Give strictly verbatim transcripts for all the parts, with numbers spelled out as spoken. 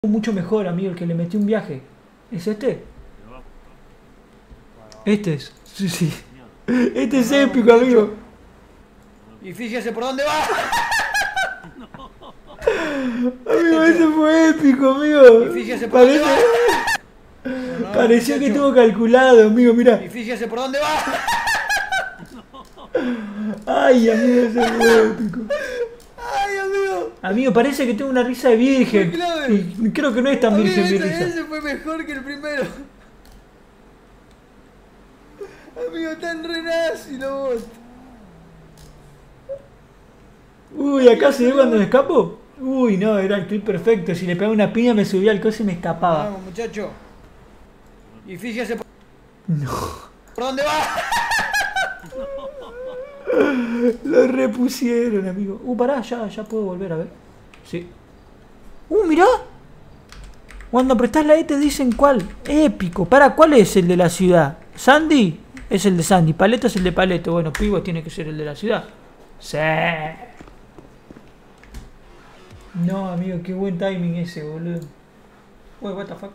mucho mejor, amigo, el que le metí un viaje. ¿Es este? Este es. Sí, sí. Este es épico, amigo. Y fíjese por dónde va. Amigo, ese fue épico, amigo. Y fíjese por dónde Parece... va. Pareció que muchacho. estuvo calculado, amigo, mira. Y fíjese por dónde va. Ay, amigo, ese fue épico. Ay, amigo. Amigo, parece que tengo una risa de virgen. Fue clave. Y creo que no es tan Amigo, virgen mi ese, risa. ese fue mejor que el primero. Amigo, tan re nazi la voz. Uy, acá se ve cuando me escapo. Uy, no, era el clip perfecto. Si le pegaba una piña me subía al coche y me escapaba. Vamos, muchacho. Y fíjese por, No. por dónde va. Lo repusieron, amigo. Uh, pará, ya, ya puedo volver a ver. Sí. Uh, mirá. Cuando apretás la E te dicen cuál. Épico. Para, ¿cuál es el de la ciudad? ¿Sandy? Es el de Sandy. Paleto es el de Paleto. Bueno, Pivo tiene que ser el de la ciudad. Sí. No, amigo, qué buen timing ese, boludo. Uy, what the fuck.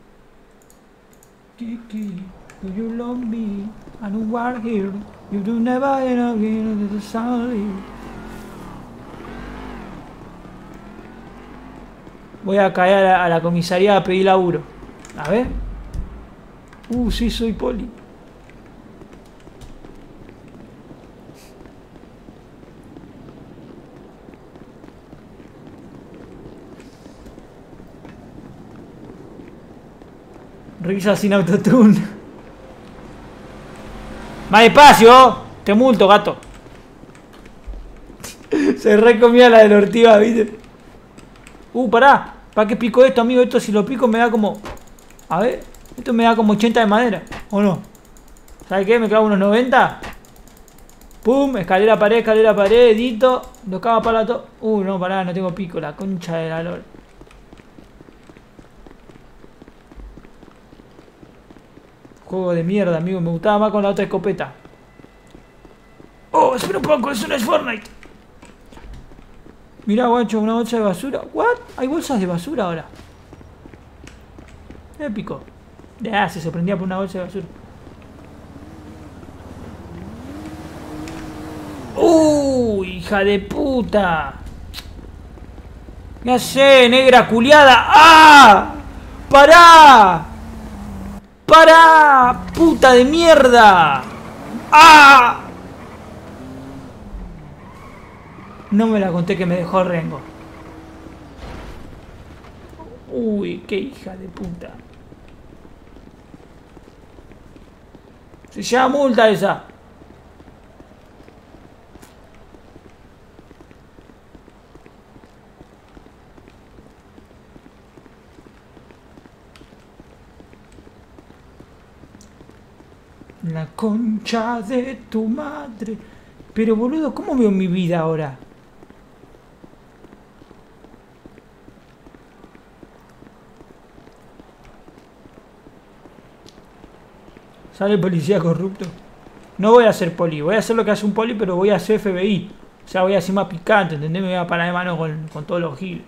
Kiki, do you love me? I know what here. You do never end again to the sun. Voy a caer a la, a la comisaría a pedir laburo. A ver. Uh, sí, soy poli. Risa sin autotune. Más despacio. Te multo, gato. Se recomía la del Ortiga, ¿viste? Uh, pará. ¿Para qué pico esto, amigo? Esto si lo pico me da como... A ver. Esto me da como ochenta de madera. ¿O no? ¿Sabes qué? Me clavo unos noventa. Pum. Escalera, pared, escalera, pared. Edito. Lo cago para todo. Uh, no, pará. No tengo pico. La concha de la lora. Juego de mierda, amigo. Me gustaba más con la otra escopeta. Oh, espera un poco. Eso no es Fortnite. Mirá, guacho, una bolsa de basura. ¿What? Hay bolsas de basura ahora. Épico. Ya, se sorprendía por una bolsa de basura. ¡Uh! ¡Hija de puta! ¿Qué hace, negra culiada? ¡Ah! ¡Pará! ¡Pará! ¡Puta de mierda! ¡Ah! No me la conté que me dejó Rengo. Uy, qué hija de puta. Se llama multa esa. La concha de tu madre. Pero boludo, ¿cómo veo mi vida ahora? Sale policía corrupto. No voy a ser poli, voy a hacer lo que hace un poli, pero voy a hacer F B I. O sea, voy a ser más picante, ¿entendés? Me voy a parar de mano con, con todos los giles.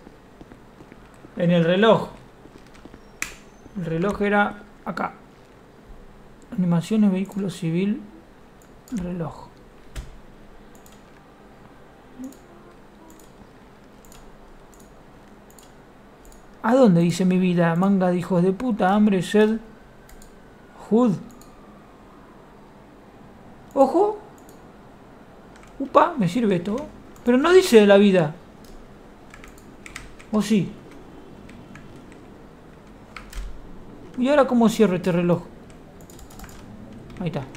En el reloj. El reloj era acá. Animaciones, vehículo civil, reloj. ¿A dónde dice mi vida? Manga de hijos de puta, hambre, sed. Hood. Ojo. Upa, me sirve esto. Pero no dice de la vida. ¿O sí? ¿Y ahora cómo cierro este reloj? Ahí está.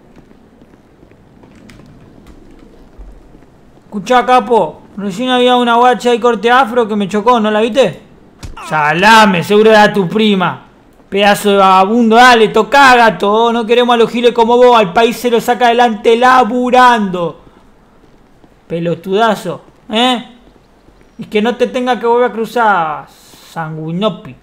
Escuchá, capo. Recién había una guacha y corte afro que me chocó, ¿no la viste? Salame, seguro era tu prima. Pedazo de vagabundo, dale, tocá, gato. No queremos a los giles como vos. Al país se lo saca adelante laburando. Pelotudazo, ¿eh? Y que no te tenga que volver a cruzar, sanguinopi.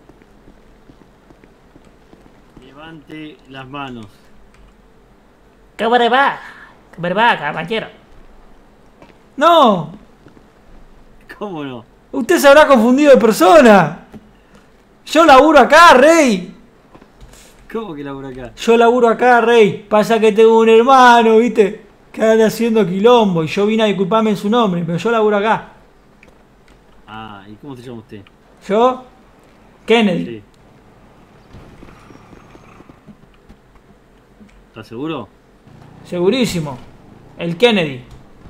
Levante las manos. ¿Cómo le va? ¿Cómo le va, caballero? ¡No! ¿Cómo no? Usted se habrá confundido de persona. Yo laburo acá, rey. ¿Cómo que labura acá? Yo laburo acá, rey. Pasa que tengo un hermano, ¿viste? Que anda haciendo quilombo. Y yo vine a disculparme en su nombre, pero yo laburo acá. Ah, ¿y cómo se llama usted? ¿Yo? Kennedy. Sí. ¿Estás seguro? Segurísimo. El Kennedy.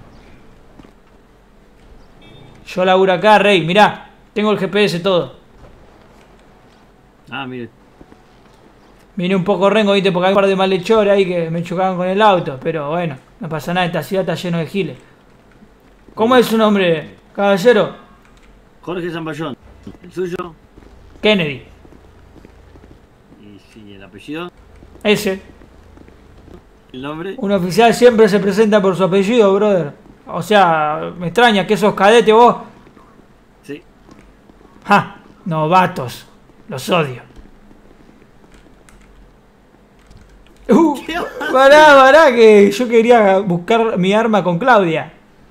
Yo laburo acá, rey. Mirá, tengo el G P S todo. Ah, mire. Vine un poco rengo, ¿viste? Porque hay un par de malhechores ahí que me chocaban con el auto. Pero bueno, no pasa nada. Esta ciudad está lleno de giles. ¿Cómo es su nombre, caballero? Jorge Zamballón. ¿El suyo? Kennedy. ¿Y sí, el apellido? Ese. ¿El nombre? Un oficial siempre se presenta por su apellido, brother. O sea, me extraña que esos cadetes vos... Sí. ¡Ja! Novatos. Los odio. Uh, pará, pará, que yo quería buscar mi arma con Claudia.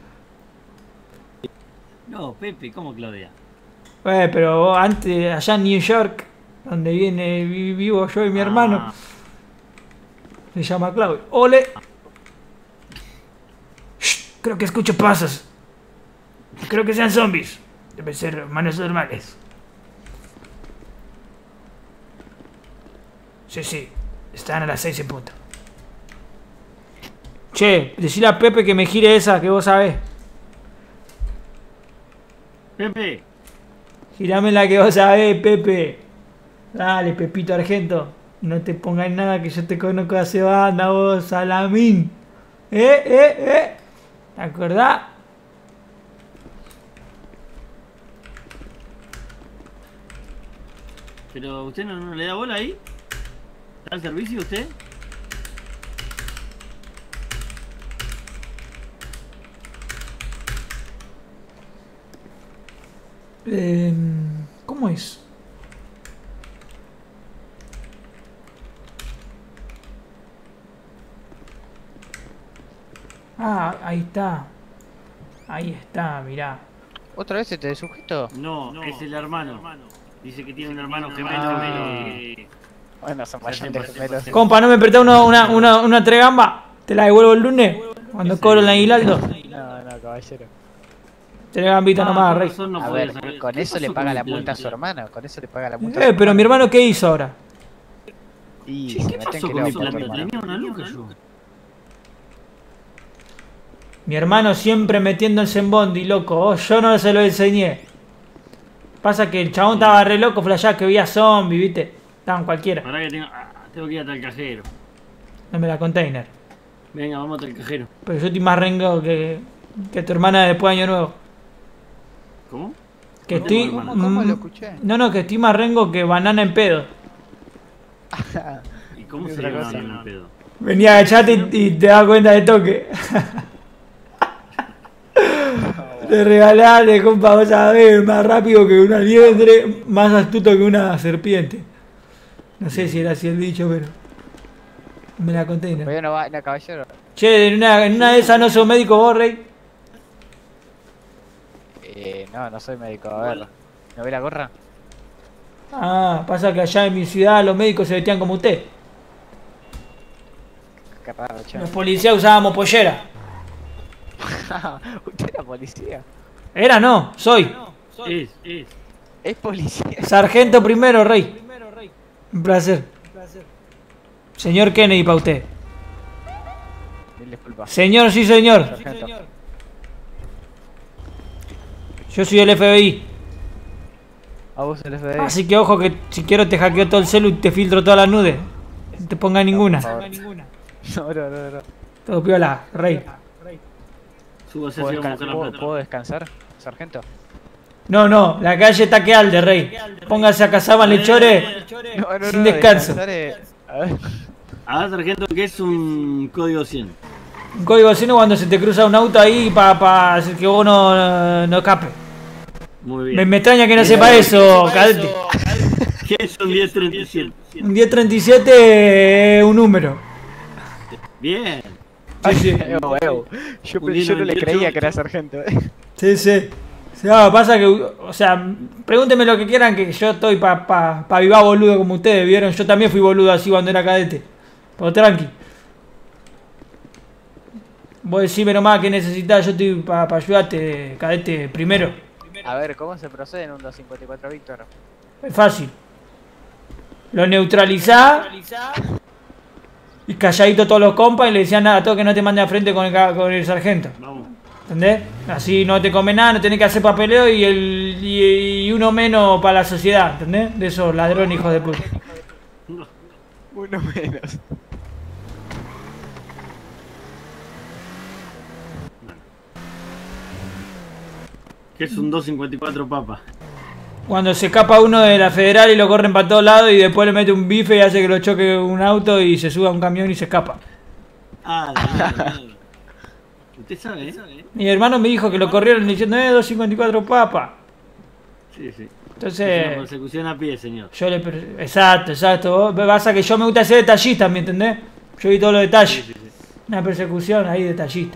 No, Pepe, ¿cómo Claudia? Eh, pero antes, allá en New York, donde viene vi- vivo yo y mi Ah. hermano, se llama Claudia. ¡Ole! Shh, creo que escucho pasos. No creo que sean zombies. Deben ser humanos normales. Sí, sí. Están a las seis en punto. Che, decile a Pepe que me gire esa que vos sabés. Pepe. Girame la que vos sabés, Pepe. Dale, Pepito Argento. No te pongas nada que yo te conozco hace banda, vos, Salamín. ¿Eh, eh, eh? ¿Te acordás? ¿Pero usted no, no le da bola ahí? ¿Está al servicio usted? Eh, ¿Cómo es? Ah, ahí está. Ahí está, mirá. ¿Otra vez este sujeto? No, No, es el hermano. Dice que tiene un hermano gemelo Ah. que... Bueno, son Se bastantes hace- gemelos. Compa, ¿no me prestás una, una, una, una tregamba? ¿Te la devuelvo el lunes? Cuando cobro el aguinaldo. No, no, caballero. Tregambita Ah, nomás, con rey. razón no A podía ver, sacar- con ¿Qué eso le pasó paga con la el multa a su plan? hermano. Con eso le paga la multa a su Eh, pero mi hermano, ¿qué hizo ahora? Y Che, se ¿qué metió pasó en con mi quilombo tu plan? hermano. Tenía una luca yo. Mi hermano siempre metiéndose en bondi, loco. Oh, yo no se lo enseñé. Pasa que el chabón estaba re loco, flashaba que veía zombies, ¿viste? Estaban cualquiera. Pará que tengo... ah, tengo que ir hasta el cajero. Dame la container. Venga, vamos hasta el cajero. Pero yo estoy más rengo que, que tu hermana después de Año Nuevo. ¿Cómo? Que ¿Cómo, estoy... hermano? ¿Cómo mm, lo escuché? No, no, que estoy más rengo que banana en pedo. ¿Y cómo Y se otra llama cosa. en el pedo? Venía a agachate y, y te das cuenta de toque. Te regalale, compa, vos sabés, más rápido que una liebre, más astuto que una serpiente. No sé si era así el dicho, pero... Me la conté. ¿no? Pero no va, no, caballero. Che, en una, en una de esas no sos médico vos, Rey. Eh, no, no soy médico. A ver, ¿no ve la gorra? Ah, pasa que allá en mi ciudad los médicos se vestían como usted. Qué raro, che. Los policías usábamos pollera. ¿Usted era policía? Era no, soy. Es, es. Es policía. Sargento primero, Rey. Un placer. Señor Kennedy, para usted. Mil disculpas. Señor, sí, señor. Sargento. Yo soy el F B I. A vos el F B I. Así que ojo que si quiero te hackeo todo el celu y te filtro todas las nudes. No te ponga ninguna. por favor. No, no, no, no. Todo piola, Rey. Súbase ¿Puedo, así, vamos a descan- buscar la ¿puedo- plata. ¿Puedo descansar, sargento? No, no, la calle está que alde, Rey. Póngase a cazar malhechores. No, no, Sin descanso. descansar es- A ver. Ah, sargento, que es un código cien. Un código sino cuando se te cruza un auto ahí para pa hacer que vos no, no, no escape. Muy Me, bien. me extraña que no sepa eso, cadete. ¿Qué es un diez treinta y siete? Un diez treinta y siete es un número. Bien. Sí, sí. Evo, Evo. Yo, pe- yo no le creía que era sargento. eh. Sí, sí. No, pasa que, o sea, pregúntenme lo que quieran, que yo estoy para pa, pa vivar boludo como ustedes, ¿vieron? Yo también fui boludo así cuando era cadete. Pero tranqui. Vos decime nomás que necesitas, yo estoy para pa ayudarte, cadete, primero. A ver, ¿cómo se procede en un doscientos cincuenta y cuatro Víctor? Es fácil. Lo neutralizás y calladito todos los compas y le decían nada, a todos que no te mande a frente con el, ca- con el sargento. Vamos. ¿Entendés? Así no te come nada, no tenés que hacer papeleo y, el, y, y uno menos para la sociedad, ¿entendés? De esos ladrones hijos de puta. Uno menos. Que es un dos cincuenta y cuatro papa. Cuando se escapa uno de la federal y lo corren para todos lados y después le mete un bife y hace que lo choque un auto y se suba a un camión y se escapa. Ah, la mierda, la mierda. Usted sabe, ¿eh? Mi hermano me dijo que lo corrieron diciendo, eh, doscientos cincuenta y cuatro papas. Sí, sí. Es una Entonces, persecución a pie, señor. yo le... per- Exacto, exacto. Vos pasa que yo me gusta ser detallista, ¿me entendés? Yo vi todos los detalles. Sí, sí, sí. Una persecución ahí detallista.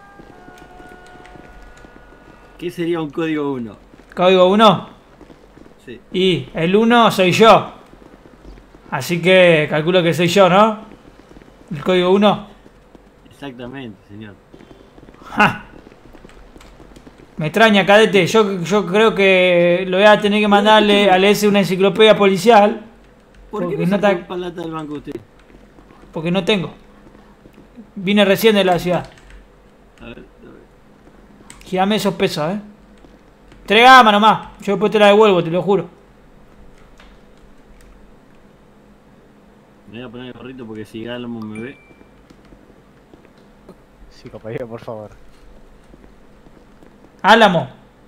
¿Qué sería un código uno? Código uno. Sí. Y el uno soy yo. Así que calculo que soy yo, ¿no? El código uno. Exactamente, señor. ¡Ja! Me extraña, cadete. Yo, yo creo que lo voy a tener que mandarle a leerse una enciclopedia policial. ¿Por Porque qué no no sacó está- palata del banco usted? Porque no tengo. Vine recién de la ciudad. A ver, a ver. Girame esos pesos, eh. Entregame nomás. Yo después te la devuelvo, te lo juro. Me voy a poner el gorrito porque si Galmo me ve. Sí, compañero, por favor. Álamo.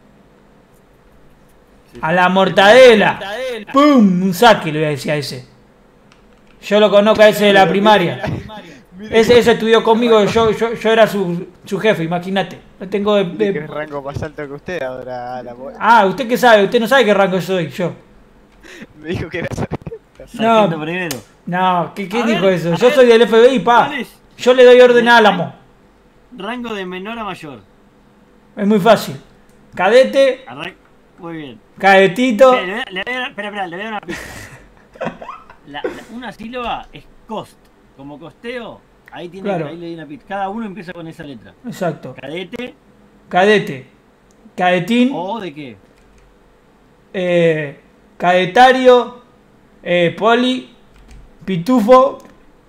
Sí. A la mortadela. ¡Pum! Un saque le voy a decir a ese. Yo lo conozco a ese de la primaria. Ese, ese estudió conmigo, yo, yo, yo era su, su jefe, imagínate. Lo tengo de, ¿De qué de- rango más alto que usted ahora? La... bo- Ah, ¿usted qué sabe? Usted no sabe qué rango soy yo. Me dijo que era sargento. Sargento primero. No, ¿qué, qué A dijo ver, eso? a Yo ver. soy del F B I, pa. ¿Cuál es? Yo le doy orden a Álamo. Rango de menor a mayor. Es muy fácil. Cadete, Arran... Muy bien. cadetito. Espera, le voy a- le voy a dar- espera, espera, le voy a dar una pista. La- la- una sílaba es cost. Como costeo, ahí tiene Claro. ahí le di una pista. Cada uno empieza con esa letra. Exacto. Cadete Cadete. Cadetín. o de qué. eh, cadetario. eh, poli. Pitufo.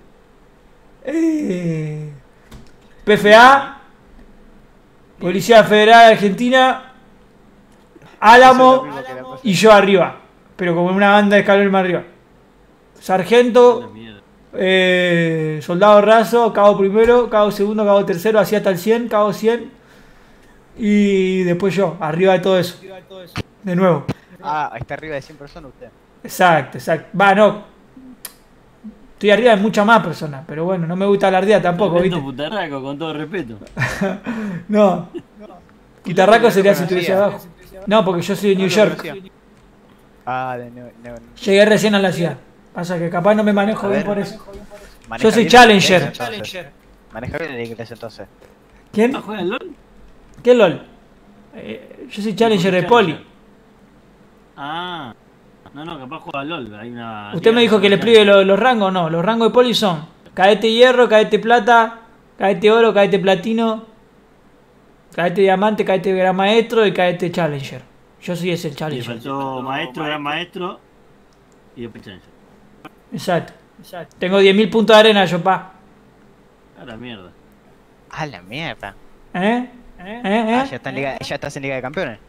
eh, P F A. Policía Federal Argentina. Álamo. Eso es lo mismo que la cosa. Y yo arriba. Pero como una banda de escalón más arriba. La Sargento. mierda. Eh, soldado raso, cabo primero, cabo segundo, cabo tercero, así hasta el cien, cabo cien. Y después yo, arriba de todo eso. De nuevo. Ah, está arriba de cien personas usted. Exacto, exacto. Va, no. Estoy arriba de muchas más personas, pero bueno, no me gusta alardear tampoco, Tremendo ¿viste? putarraco, con todo respeto. No. Guitarraco sería si conocía. estuviese abajo. No, porque yo soy de New No lo York. conocía. Ah, de no, no, Llegué recién a la ciudad. Pasa que capaz no me manejo A bien ver. por eso. maneja Yo soy bien el Challenger. inglés, entonces. Maneja bien el inglés entonces. ¿Quién? ¿Ah, juega al LOL? ¿Qué LOL? Eh, yo soy Challenger de Poli. Ah. No, no, capaz juega al LOL. Hay una. Usted me dijo que le explique los, los rangos, no. Los rangos de poli son cadete hierro, cadete plata, cadete oro, cadete platino, cadete diamante, cadete gran maestro y cadete challenger. Yo soy ese el Le challenger. faltó maestro, gran maestro. Y después Challenger. Exacto. Tengo diez mil puntos de arena yo, pa. A la mierda. Ah, la mierda. ¿Eh? ¿Eh? ¿Eh? Ah, ya, está en Liga, ya estás en Liga de Campeones.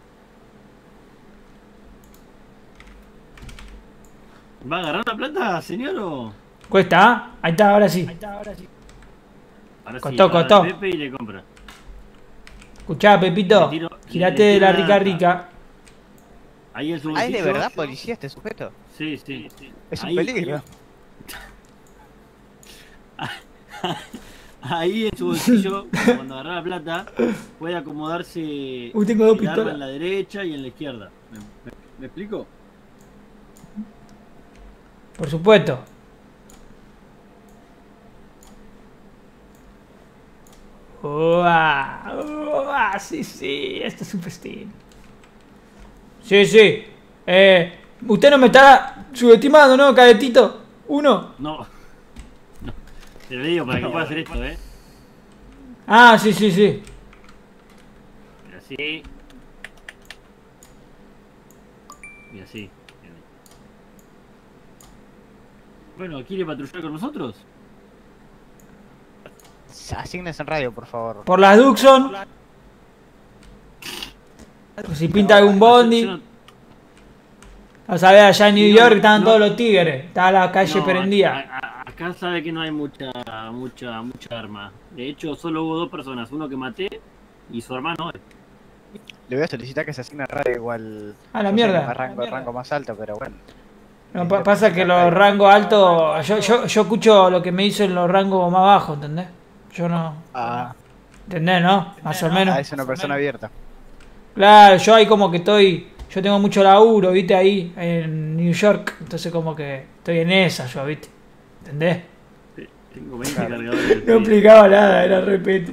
¿Va a agarrar la plata, señor? O... Cuesta, ¿ah? Ahí está, ahora sí. Ahora Costó, sí, va a costó. dar Pepe y le compra. Escuchá, Pepito. Le tiro- Girate le de la tiro rica la- rica. Ahí en su Ah, ¿es de bolsillo. verdad policía este sujeto? Sí, sí. sí. Es un Ahí- peligro. Ahí en su bolsillo, cuando agarra la plata, puede acomodarse Uy, tengo dos el arma pistolas. en la derecha y en la izquierda. ¿Me, me- me explico? Por supuesto. Uah, uah, sí, sí, esto es un festín. Sí, sí. Eh, usted no me está subestimando, ¿no, cadetito? Uno. No. No. Te lo digo para que pueda hacer esto, ¿eh? Ah, sí, sí, sí. Y así. Y así. Bueno, ¿quiere patrullar con nosotros? Asignes en radio, por favor. Por las Duxon. Pues si pinta algún bondi. Yo no- A saber, allá en New Sí, York no, estaban no. todos los tigres. Estaba la calle no, prendida. a- a- acá sabe que no hay mucha, mucha, mucha arma. De hecho, solo hubo dos personas. Uno que maté y su hermano. Le voy a solicitar que se asigne en radio igual. A la yo sé mierda. que me rango, rango más alto, pero bueno. No, pa- pasa que los rangos altos. Yo, yo, yo escucho lo que me dicen los rangos más bajos, ¿entendés? Yo no. Ah, ¿Entendés, no? Más o menos. ah, es una persona abierta. Claro, yo ahí como que estoy. Yo tengo mucho laburo, ¿viste? Ahí en New York. Entonces, como que estoy en esa, yo, ¿viste? ¿Entendés? Tengo veinte cargadores. No explicaba nada, era repete.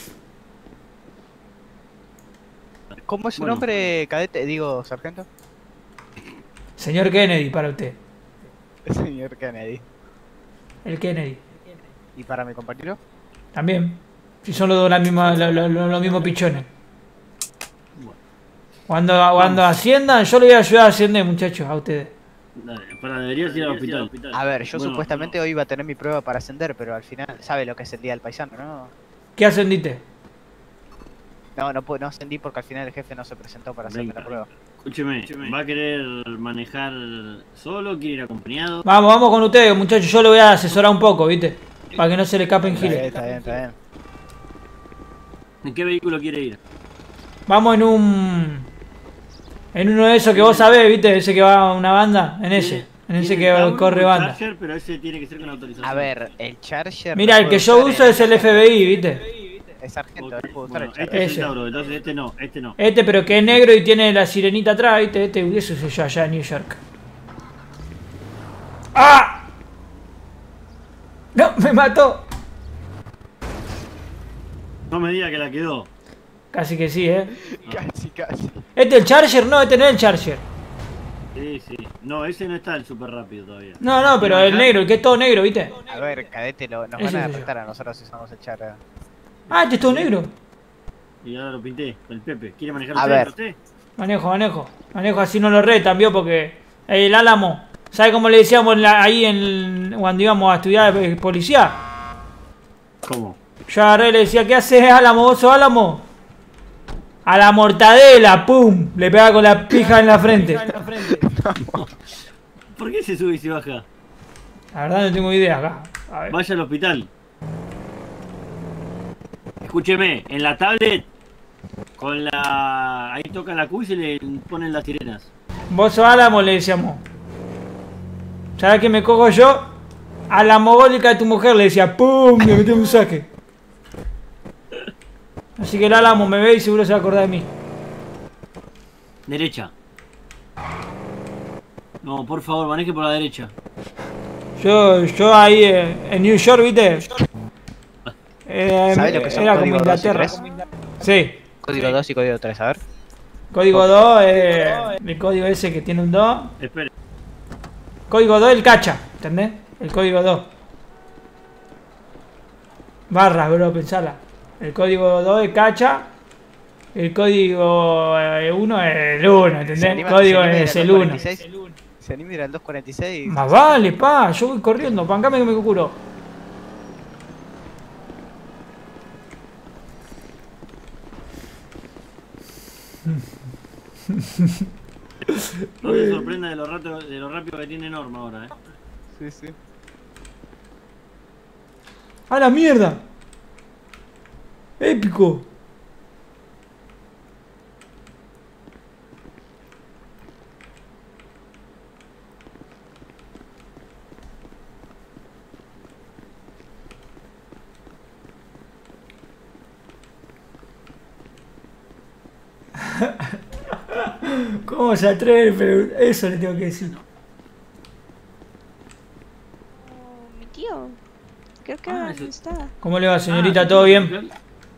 ¿Cómo es su Bueno. nombre, cadete? Digo, sargento. Señor Kennedy, para usted. Señor Kennedy. El Kennedy. ¿Y para mi compañero? También. Si son los dos la misma, lo- lo- lo- los mismos pichones. Cuando, cuando asciendan, yo le voy a ayudar a ascender, muchachos, a ustedes. Dale, para, deberías ir al hospital. A ver, yo Bueno, supuestamente hoy iba a tener mi prueba para ascender, pero al final sabe lo que es el día del paisano, ¿no? ¿Qué ascendiste? No, no, puedo- no ascendí porque al final el jefe no se presentó para hacerme Venga. la prueba. Escúcheme, ¿va a querer manejar solo? ¿Quiere ir acompañado? Vamos, vamos con ustedes, muchachos. Yo le voy a asesorar un poco, ¿viste? Para que no se le escapen Está bien, giles. está bien, está bien. ¿En qué vehículo quiere ir? Vamos en un... En uno de esos que vos sabés, ¿viste? Ese que va a una banda. En ese. En ese Tiene que Tauro, corre un banda. Charger, pero ese tiene que ser con autorización. A ver, el Charger... Mira, no el que puedo yo usar uso es el F B I, ¿viste? Es sargento, Ok, no puedo usar bueno, el Charger. este es Ese. el Tauro, entonces este no, este no. Este, pero que es negro y tiene la sirenita atrás, ¿viste? Este, eso es yo allá en New York. ¡Ah! ¡No! ¡Me mató! No me diga que la quedó. Casi que sí, ¿eh? Casi, casi. ¿Este es el Charger? No, este no es el Charger. Sí, sí. No, ese no está el súper rápido todavía. No, no, pero el negro, el que es todo negro, ¿viste? A ver, cadete, lo, nos Ese van a soy yo. arrestar a nosotros si usamos el Charger. Ah, este es todo negro. Y ahora lo pinté con el Pepe. ¿Quiere manejar A usted? ver. usted? Manejo, manejo. Manejo así no lo retan, ¿vio? Porque el Álamo, ¿sabe cómo le decíamos en la- ahí en, cuando íbamos a estudiar eh, policía? ¿Cómo? Yo agarré y le decía, ¿qué haces, Álamo? ¿Vos sos Álamo? A la mortadela, ¡pum! Le pega con la pija en la frente. ¿Por qué se sube y se baja? La verdad no tengo idea acá. A ver. Vaya al hospital. Escúcheme, en la tablet, con la... ahí toca la Q y se le ponen las sirenas. Vos sos Álamo, le decíamos. ¿Sabés qué me cojo yo? A la mogólica de tu mujer le decía, ¡pum! Le metí un saque. Así que el Álamo me ve y seguro se va a acordar de mí. Derecha. No, por favor, maneje por la derecha. Yo, yo ahí eh, en New York, ¿viste? Eh, ¿Sabés lo que son era como código dos y Inglaterra. Sí. Código dos y código tres, a ver. Código dos, eh, el código ese que tiene un dos. Espere. Código dos, el cacha, ¿entendés? El código dos. Barras, bro, pensala. El código dos es cacha. El código uno es el uno, Se ¿entendés? anima- El código se anima es ir el al uno. dos cuarenta y seis. Se anima a ir al dos cuarenta y seis. Más vale, pa, yo voy corriendo, pancame que me curo. No se sorprenda de lo, rato, de lo rápido que tiene Norma ahora, eh. Sí, sí. ¡A la mierda! ¡Épico! ¿Cómo se atreve? Pero eso le tengo que decir. Mi tío. Creo que Ah, no eso- está. ¿Cómo le va, señorita? Ah, ¿Todo bien?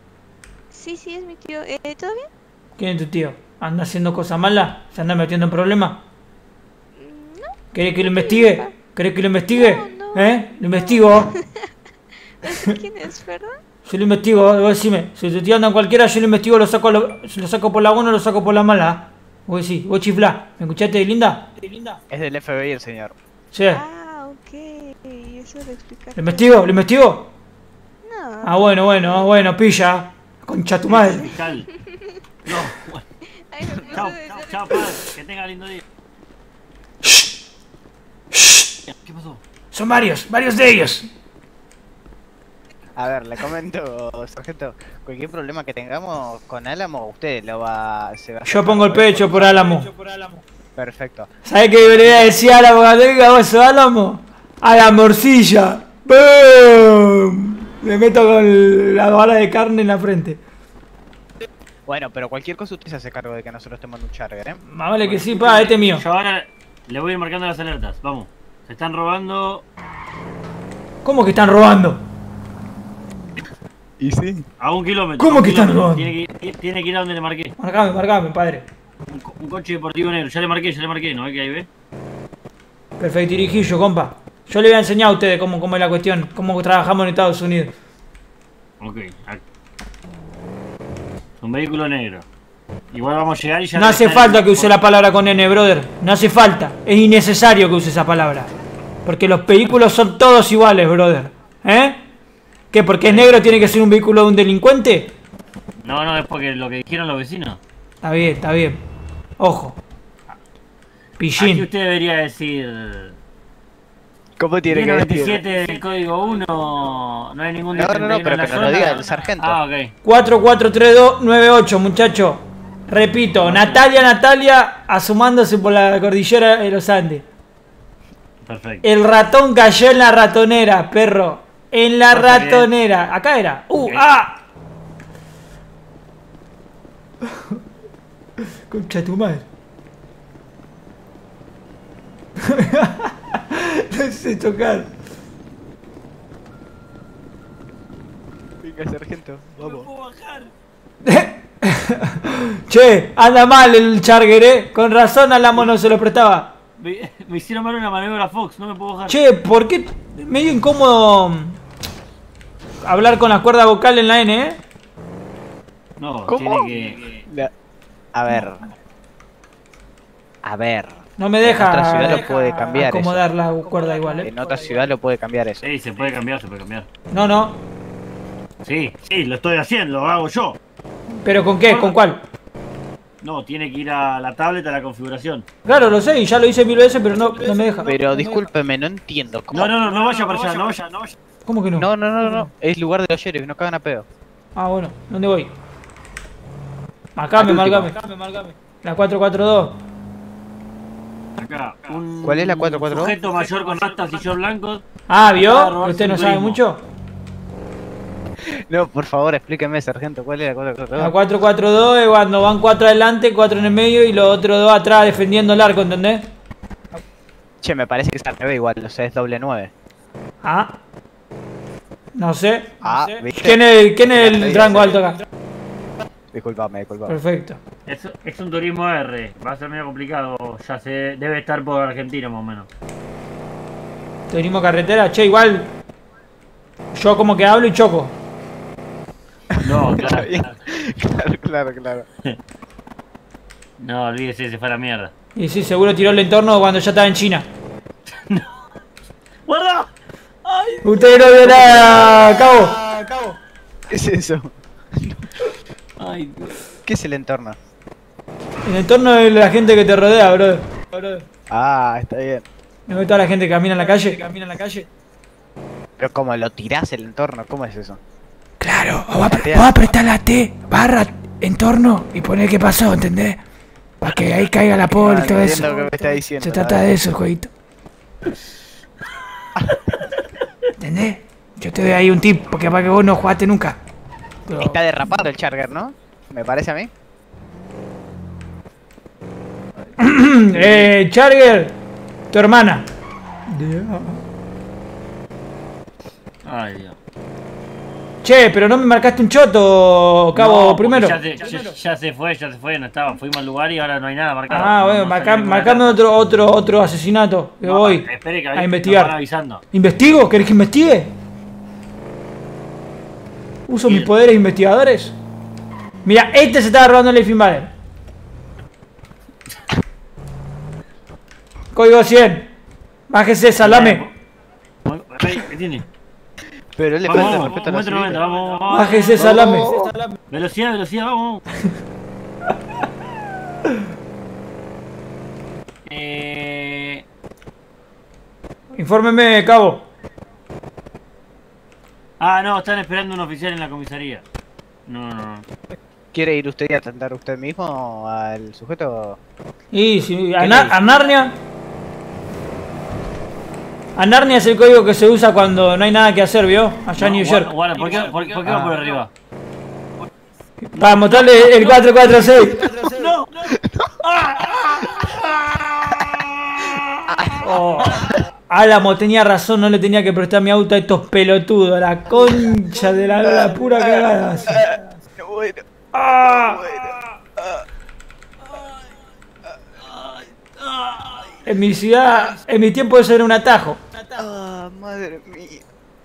Sí, sí, es mi tío. Eh, ¿Todo bien? ¿Quién es tu tío? ¿Anda haciendo cosas malas? ¿Se anda metiendo en problemas? Mm, No, ¿Querés que lo no tiene investigue? papá. ¿Querés que lo investigue? No, no, ¿Eh? Lo no. investigo. No sé quién es, ¿verdad? Yo lo investigo, vos decime. Si tu tío anda en cualquiera, yo lo investigo, lo saco, lo, lo saco por la buena o lo saco por la mala. Vos decís, vos chiflá. ¿Me escuchaste, linda? Es del F B I el señor. Sí. Ah, ok. Eso lo explica. ¿Lo investigo? ¿Lo investigo? No. Ah, bueno, bueno, bueno, pilla. Concha tu madre. Fiscal. No, bueno. Ay, no puedo Chao, decir. chao, chao, padre. Que tenga lindo día. ¿Qué pasó? Son varios, varios de ellos. A ver, le comento, sargento. Cualquier problema que tengamos con Álamo, usted lo va, se va a hacer Yo pongo el cargo de- pecho por Álamo. Perfecto. ¿Sabés qué debería decir Álamo cuando diga vos sos Álamo? A la morcilla. ¡Bum! Me meto con la bala de carne en la frente. Bueno, pero cualquier cosa usted se hace cargo de que nosotros estemos en un charger, ¿eh? Más vale que sí, pa, este es mío. Yo ahora le voy a ir marcando las alertas. Vamos. Se están robando ¿Cómo que están robando? ¿Y sí? a un kilómetro. ¿Cómo a un que están kilómetro. robando? Tiene que, ir- tiene que ir a donde le marqué. Marcame, marcame, padre. Un, co- un coche deportivo negro. Ya le marqué, ya le marqué. ¿No ve que ahí ve? Perfecto, dirigillo, compa. Yo le voy a enseñar a ustedes cómo, cómo es la cuestión, cómo trabajamos en Estados Unidos. Ok. ac- Un vehículo negro. Igual vamos a llegar y ya... No hace falta que use la palabra con N, brother. No hace falta. Es innecesario que use esa palabra. Porque los vehículos son todos iguales, brother. ¿Eh? ¿Qué? ¿Porque es negro tiene que ser un vehículo de un delincuente? No, no, es porque lo que dijeron los vecinos. Está bien, está bien. Ojo. Aquí Pillín. usted debería decir... ¿Cómo tiene diez que veintisiete decir? del código uno, no hay ningún No, no, no, treinta y uno pero en la que nos lo zona. diga el sargento. Ah, ok. cuatro cuatro tres dos nueve ocho, muchacho. Repito, Natalia, Natalia, asomándose por la cordillera de los Andes. Perfecto. El ratón cayó en la ratonera, perro. En la Pasa que- ratonera. Acá era. ¡Uh! Ok. ¡Ah! Concha de tu madre. No sé chocar. Venga, sargento, vamos. Che, anda mal el Charger, eh. Con razón al amo no se lo prestaba. Me, me hicieron mal una maniobra Fox, no me puedo bajar. Che, ¿por qué medio incómodo hablar con la cuerda vocal en la N, eh? No, ¿Cómo? tiene que... La- A ver. A ver. No me En deja, otra ciudad lo deja puede cambiar acomodar la cuerda igual, eh. En otra ciudad lo puede cambiar eso. Sí, se puede cambiar, se puede cambiar. No, no. Sí, sí, lo estoy haciendo, lo hago yo. ¿Pero con qué? ¿Con cuál? No, tiene que ir a la tablet a la configuración. Claro, lo sé, y ya lo hice mil veces, pero no, no me deja. Pero discúlpeme, no entiendo. ¿Cómo? No, no, no, no vaya para allá, no vaya, no vaya. ¿Cómo que no? No, no, no, no. Es lugar de los sheriffs, no cagan a pedo. Ah, bueno, ¿dónde voy? Marcame, Al último. marcame. La cuatro cuatro dos. Acá, un ¿Cuál es la cuatro cuatro dos? sujeto mayor con rastas y short blancos. Ah, Acaba de ¿vio? robarse ¿Usted un no sabe turismo. mucho? No, por favor, explíqueme, sargento, ¿cuál es la cuatro cuatro dos? La cuatro cuatro dos es cuando van cuatro adelante, cuatro en el medio y los otros dos atrás defendiendo el arco, ¿entendés? Che, me parece que es al revés igual, o sea, es doble nueve. Ah. No sé. Ah, No sé. ¿viste? ¿Quién es, quién es el Sí, rango sí. alto acá? Disculpame, disculpame. Perfecto. Es, es un turismo R, va a ser medio complicado. Ya se debe estar por Argentina más o menos. Turismo carretera, che, igual. Yo como que hablo y choco. No, Está claro, bien. claro. Claro, claro, claro. No, olvídese, se fue a la mierda. Y sí, seguro tiró el entorno cuando ya estaba en China. ¡Guarda! Usted no vio nada, cabo. ¿Qué es eso? Ay, Dios. ¿Qué es el entorno? El entorno es la gente que te rodea, bro. Ah, está bien. ¿No ves toda la gente que camina en la calle? Camina en la calle. Pero como lo tirás el entorno, ¿cómo es eso? Claro, o va, Patea. a apretar la T, barra, entorno y poner qué pasó, ¿entendés? Para que ahí caiga la poli y No, todo no eso. entiendo lo que me está diciendo, Se la trata verdad. de eso, el jueguito. ¿Entendés? Yo te doy ahí un tip, porque para que vos no jugaste nunca. Pero- Está derrapando el Charger, ¿no? Me parece a mí. eh, Charger, tu hermana. Ay, Dios. Che, pero no me marcaste un choto, cabo, No, porque primero. Ya, se- ya- ya se fue, ya se fue, no estaba. Fuimos al lugar y ahora no hay nada marcado. Ah, No- bueno, no marca- salió ninguna marcame carta. otro, otro, otro asesinato. Que No, voy espere que a nos investigar. van avisando. ¿Investigo? ¿Querés que investigue? ¿Uso mis poderes investigadores? Mira, este se estaba robando el Life Invader. Código cien. Bájese, salame. Ey, ¿Qué tiene? Pero él le Vamos, falta vamos, respeto a la momento, momento, civil. vamos, vamos. Bájese, salame. Velocidad, velocidad, vamos. eh... Infórmeme, cabo. Ah, no, están esperando un oficial en la comisaría. No, no, no. ¿Quiere ir usted y atentar usted mismo al sujeto? Y si, a, ¿Qué Na- le- a Narnia. A Narnia es el código que se usa cuando no hay nada que hacer, ¿vio? Allá en No, New guarda, York. guarda, ¿por qué, por, por qué va Ah. por arriba? Para mostrarle el cuatro cuatro seis. ¡No! Oh. Álamo tenía razón, no le tenía que prestar mi auto a estos pelotudos. La concha de la, la pura cagada. Bueno, Ah. En mi ciudad, en mi tiempo eso era un atajo. ah, madre mía.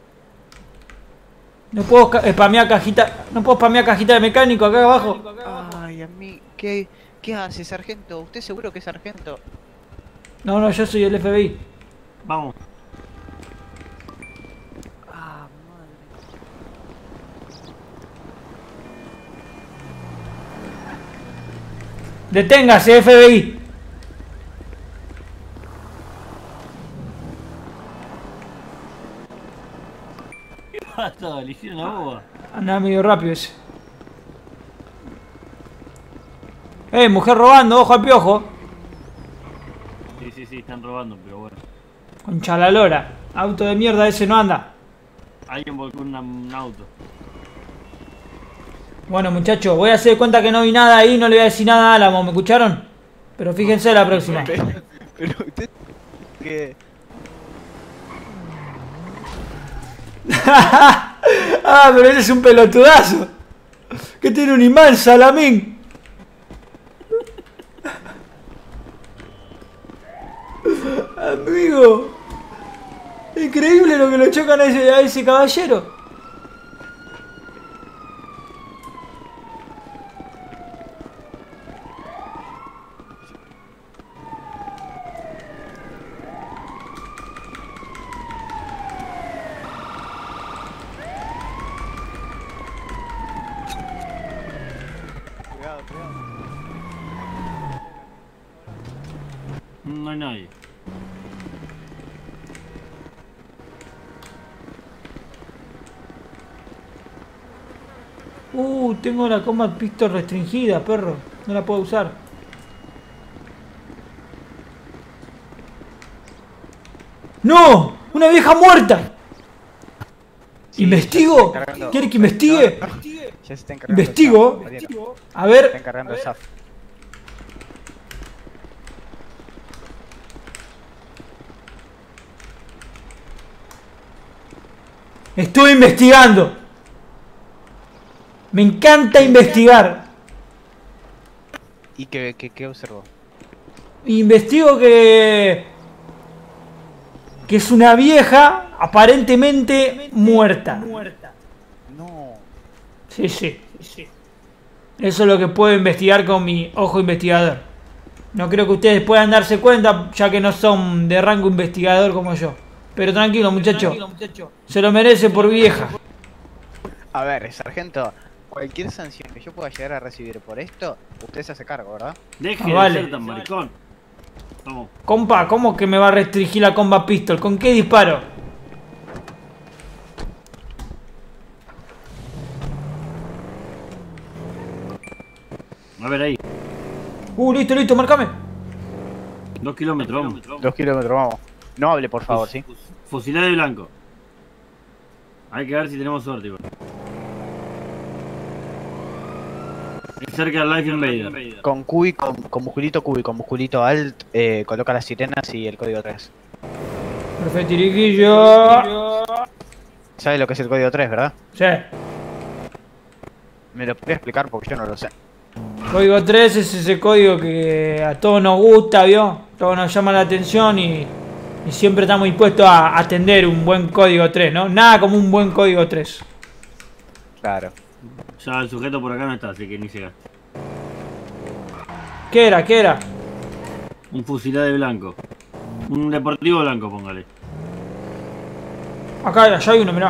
No puedo ca- spamear cajita, no puedo spamear cajita de mecánico acá abajo. Ay, a mí, ¿qué, qué hace, sargento? ¿Usted seguro que es sargento? No, no, yo soy el F B I. Vamos. Ah, madre. Deténgase, F B I. ¿Qué pasa? ¿Le hicieron la boba? Anda medio rápido ese. Eh, mujer robando, ojo al piojo. Sí, sí, sí, están robando, pero bueno. Concha la lora. Auto de mierda ese no anda. Alguien volcó una- un auto. Bueno, muchachos, voy a hacer de cuenta que no vi nada ahí, no le voy a decir nada a Álamo, ¿me escucharon? Pero fíjense la próxima. Pero, pero usted... que... Ah, pero ese es un pelotudazo. Que tiene un imán, Salamín. Amigo. Increíble lo que lo chocan a ese, a ese caballero. Cuidado, cuidado. No hay nadie. Uh, tengo la combat pistol restringida, perro. No la puedo usar. ¡No! ¡Una vieja muerta! Sí, ¿Investigo? ya se está encargando- ¿Quiere que investigue? No, no. Ya se está encargando. ¿Investigo? el S A F, caballero. A Se está ver, encargando el S A F. estoy investigando. Me encanta investigar. ¿Y qué, qué, qué observó? Investigo que... que es una vieja aparentemente muerta. No. Sí, sí. Eso es lo que puedo investigar con mi ojo investigador. No creo que ustedes puedan darse cuenta, ya que no son de rango investigador como yo. Pero tranquilo, muchacho. Se lo merece por vieja. A ver, sargento, cualquier sanción que yo pueda llegar a recibir por esto, usted se hace cargo, ¿verdad? Deje Ah, de vale. ser tan maricón. Vamos. Compa, ¿cómo que me va a restringir la comba pistol? ¿Con qué disparo? A ver ahí. Uh, listo, listo, marcame. Dos kilómetros, vamos. Dos kilómetros, vamos. No hable, por favor, ¿sí? Fusilado y blanco. Hay que ver si tenemos suerte, igual. Es cerca del Life Invader. Con Q y con, con musculito Q y con musculito Alt, eh, coloca las sirenas y el código tres. Perfecto, Iriquillo. ¿Sabe lo que es el código tres, verdad? Sí. ¿Me lo podría explicar? Porque yo no lo sé. Código tres es ese código que a todos nos gusta, ¿vio? Todos nos llama la atención y, y siempre estamos dispuestos a atender un buen código tres, ¿no? Nada como un buen código tres. Claro. Ya el sujeto por acá no está, así que ni se gasta. ¿Qué era? ¿Qué era? Un fusilade blanco. Un deportivo blanco, póngale. Acá, allá hay uno, mirá.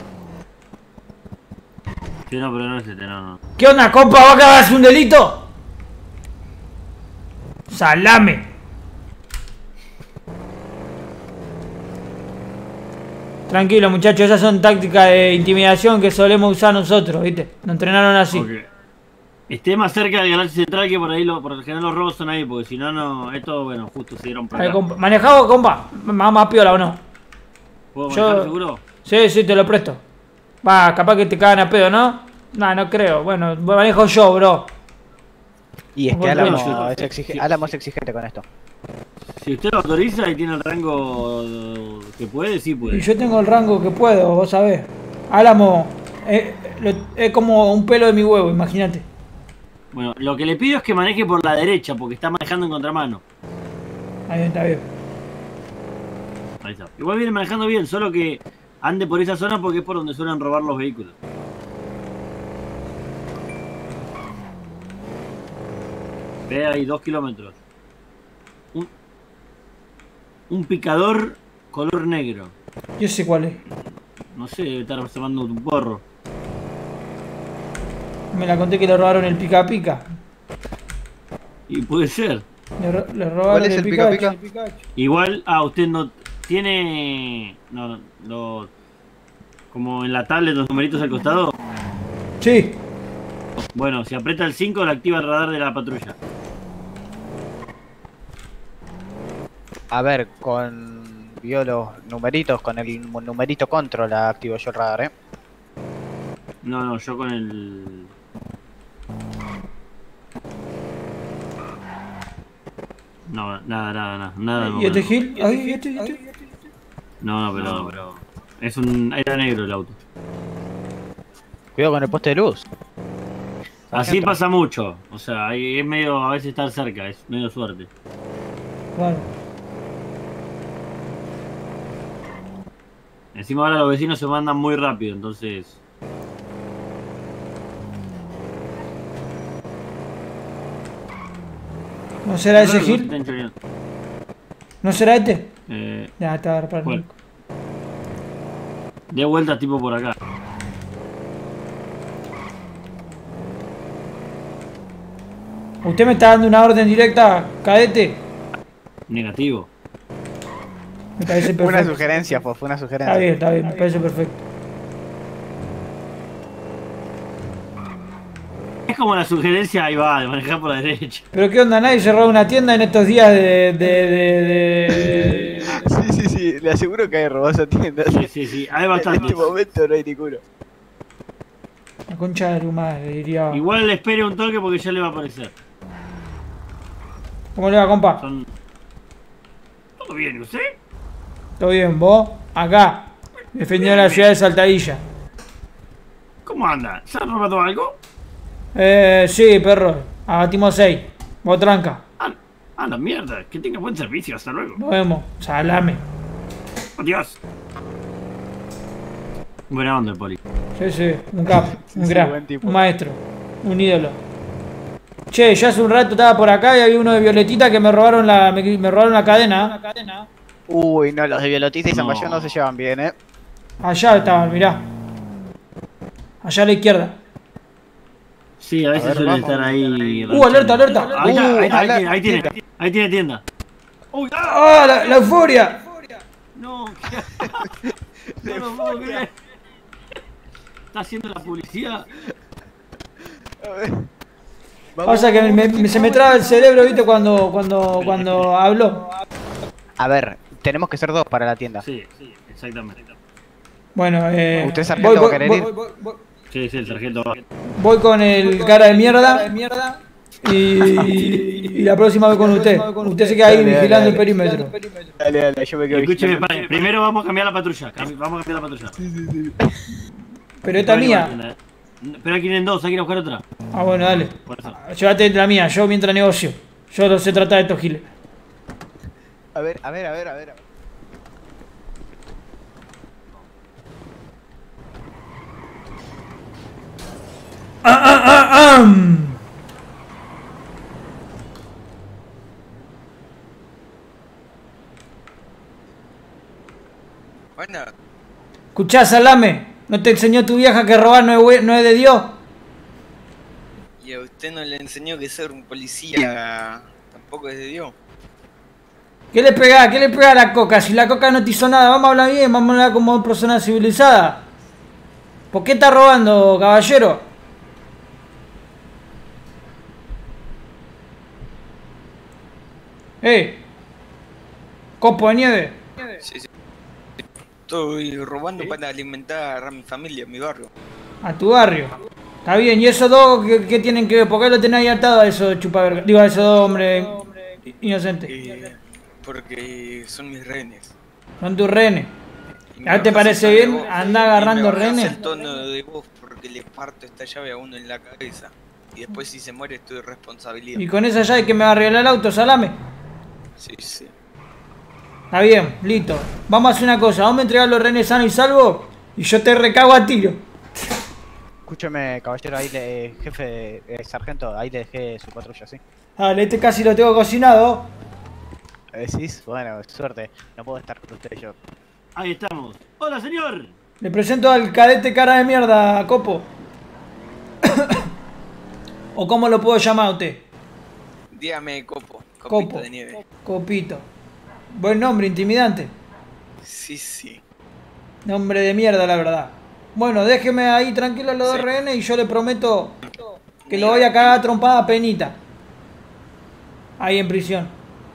Sí, no, pero no es este, no, no. ¿Qué onda, compa? ¿Va a acabarse un delito? Salame. Tranquilo, muchachos, esas son tácticas de intimidación que solemos usar nosotros, ¿viste? Nos entrenaron así. Okay. Esté más cerca del Galaxy Central que por ahí, lo, por lo general los robos son ahí, porque si no, no, esto, bueno, justo se dieron por Ahí, acá. compa. ¿Manejado, compa? Más, más piola o no. ¿Puedo Yo- manejar seguro? Sí, sí, te lo presto. Va, capaz que te cagan a pedo, ¿no? No, no creo. Bueno, manejo yo, bro. Y es que Bueno, Álamo yo- es, exige- Álamo es exigente con esto. Si usted lo autoriza y tiene el rango que puede, sí Y puede. yo tengo el rango que puedo, vos sabés. Álamo eh, lo- es como un pelo de mi huevo, imagínate. Bueno, lo que le pido es que maneje por la derecha, porque está manejando en contramano. Ahí está bien. Ahí está. Igual viene manejando bien, solo que ande por esa zona porque es por donde suelen robar los vehículos. Ve ahí, dos kilómetros. Un, un picador color negro. Yo sé cuál es. No sé, debe estar observando tu porro. Me la conté que le robaron el pica pica. Y puede ser. Le, ro- le robaron ¿Cuál es el pica pica? Pikachu. Igual, ah, usted no tiene. No, no, no, como en la tablet los numeritos al costado. Sí. Bueno, si aprieta el cinco, le activa el radar de la patrulla. A ver, con... Vio los numeritos, con el numerito control activo yo el radar, eh. No, no, yo con el. No, nada, nada, nada. nada ¿Y este no, Gil? Ay, ¿y este, y este? no, no, pero, pero. Es un. Era negro el auto. Cuidado con el poste de luz. Así pasa mucho. O sea, ahí es medio. A veces estar cerca, es medio suerte. Claro. Encima ahora los vecinos se mandan muy rápido, entonces. ¿No será ese Claro que no se Gil? estén choreando. ¿No será este? Eh, Ya, está reparando. ¿Cuál? De vuelta tipo por acá. ¿Usted me está dando una orden directa, cadete? Negativo. Me parece Fue una perfecto. sugerencia, pues, fue una Está sugerencia. bien, está bien, me parece perfecto. Es como la sugerencia, ahí va, de manejar por la derecha. Pero qué onda, nadie cerró una tienda en estos días de... de, de, de... Sí, sí, sí, le aseguro que hay robados a tiendas. Sí, sí, sí, hay En bastante. este momento no hay ninguno. La concha de tu madre, diría. Igual le espere un toque porque ya le va a aparecer. ¿Cómo le va, compa? Son... ¿Todo bien, usted? ¿Todo bien? ¿Vos? Acá, defendiendo la ciudad de Saltadilla. ¿Cómo anda? ¿Se ha robado algo? Eh, sí, perro. Abatimos seis. Vos tranca. Ah, ah, la mierda. Que tenga buen servicio. Hasta luego. Nos vemos. Salame. Adiós. Buena onda el poli. Sí, sí. Un capo. Un sí, crack. buen tipo. Un maestro. Un ídolo. Che, yo hace un rato estaba por acá y había uno de Violetita que me robaron la, me, me robaron la cadena. Uy, no, los de Violotista y No. Zamballón no se llevan bien, eh. Allá estaban, mirá. Allá a la izquierda. Sí, a veces ver, suelen vamos. estar ahí. Uh, alerta, alerta. Ahí está, ahí, está, ahí, Uh, tiene, ahí tiene. Ahí tiene tienda. Uy, ¡ah! ¡Ah, la, la euforia! No, ¿qué? No lo puedo creer. Está haciendo la publicidad. Pasa que me- me- se me traba el cerebro, viste, cuando, cuando, cuando hablo. A ver, tenemos que ser dos para la tienda. Sí, sí, exactamente. Bueno, eh. ¿Usted, sargento, va a querer ir? Sí, sí, el sargento va. voy con el cara de mierda. Y, y la próxima voy con usted. Usted se queda ahí Dale, dale, vigilando el dale. perímetro. Dale, dale, yo me quedo Escúcheme, vigilando. pare, primero vamos a cambiar la patrulla. Cam- Vamos a cambiar la patrulla. Pero esta es mía. Pero aquí vienen dos, hay que ir a buscar otra. Ah, bueno, dale. Por eso. Llévate la mía, yo mientras negocio. Yo no sé tratar de estos giles. A ver, a ver, a ver, a ver. a ver. ¡Ah, ah, ah, ah! Bueno, Escuchá, Salame, ¿no te enseñó tu vieja que robar no es, bue- no es de Dios? y a usted no le enseñó que ser un policía tampoco es de Dios. ¿Qué le pegá? ¿Qué le pegá a la coca? Si la coca no te hizo nada, vamos a hablar bien, vamos a hablar como persona civilizada. ¿Por qué está robando, caballero? ¡Eh! Copo de nieve. Sí, sí. Estoy robando para alimentar a mi familia, a mi barrio. A tu barrio. Está bien, ¿y esos dos qué, qué tienen que ver? ¿Por qué lo tenés ahí atado a esos chupaverga? Digo, a esos dos hombres inocentes. Eh, porque son mis rehenes. Son tus rehenes. Y me ¿Ya te bajas parece el tono bien de voz, andar y me agarrando bajas rehenes? el tono de voz porque le parto esta llave a uno en la cabeza. Y después si se muere estoy responsabilidad. ¿Y con esa llave que me va a arreglar el auto, Salame? Sí, sí. Está bien, listo. Vamos a hacer una cosa, vamos a entregar los rehenes sanos y salvos y yo te recago a tiro. Escúcheme, caballero, ahí le. Jefe, eh, sargento, ahí le dejé su patrulla, ¿sí? Dale, este casi lo tengo cocinado. ¿Decís? Bueno, suerte. No puedo estar con usted yo. Ahí estamos. ¡Hola, señor! Le presento al cadete cara de mierda, Copo. ¿O cómo lo puedo llamar a usted? Dígame, Copo. Copito Copo. de nieve. Copito. Buen nombre, intimidante. Sí, sí. Nombre de mierda, la verdad. Bueno, déjeme ahí tranquilo los dos Sí. rehenes y yo le prometo que lo voy a cagar a trompada a penita. Ahí en prisión.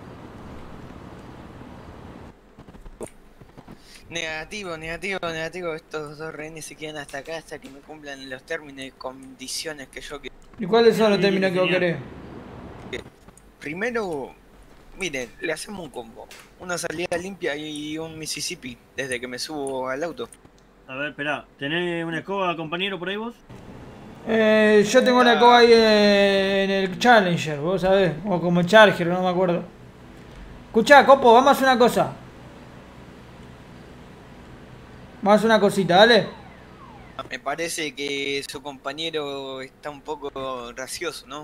Negativo, negativo, negativo. Estos dos rehenes se quedan hasta acá hasta que me cumplan los términos y condiciones que yo quiero. ¿Y cuáles son los Sí, términos que vos señor. querés? Primero, miren, le hacemos un combo. Una salida limpia y un Mississippi desde que me subo al auto. A ver, esperá. ¿Tenés una escoba, compañero, por ahí vos? Eh, yo tengo la coba ahí eh, en el Challenger, vos sabés. O como Charger, no me acuerdo. Escuchá, Copo, vamos a hacer una cosa. Vamos a hacer una cosita, dale. Me parece que su compañero está un poco gracioso, ¿no?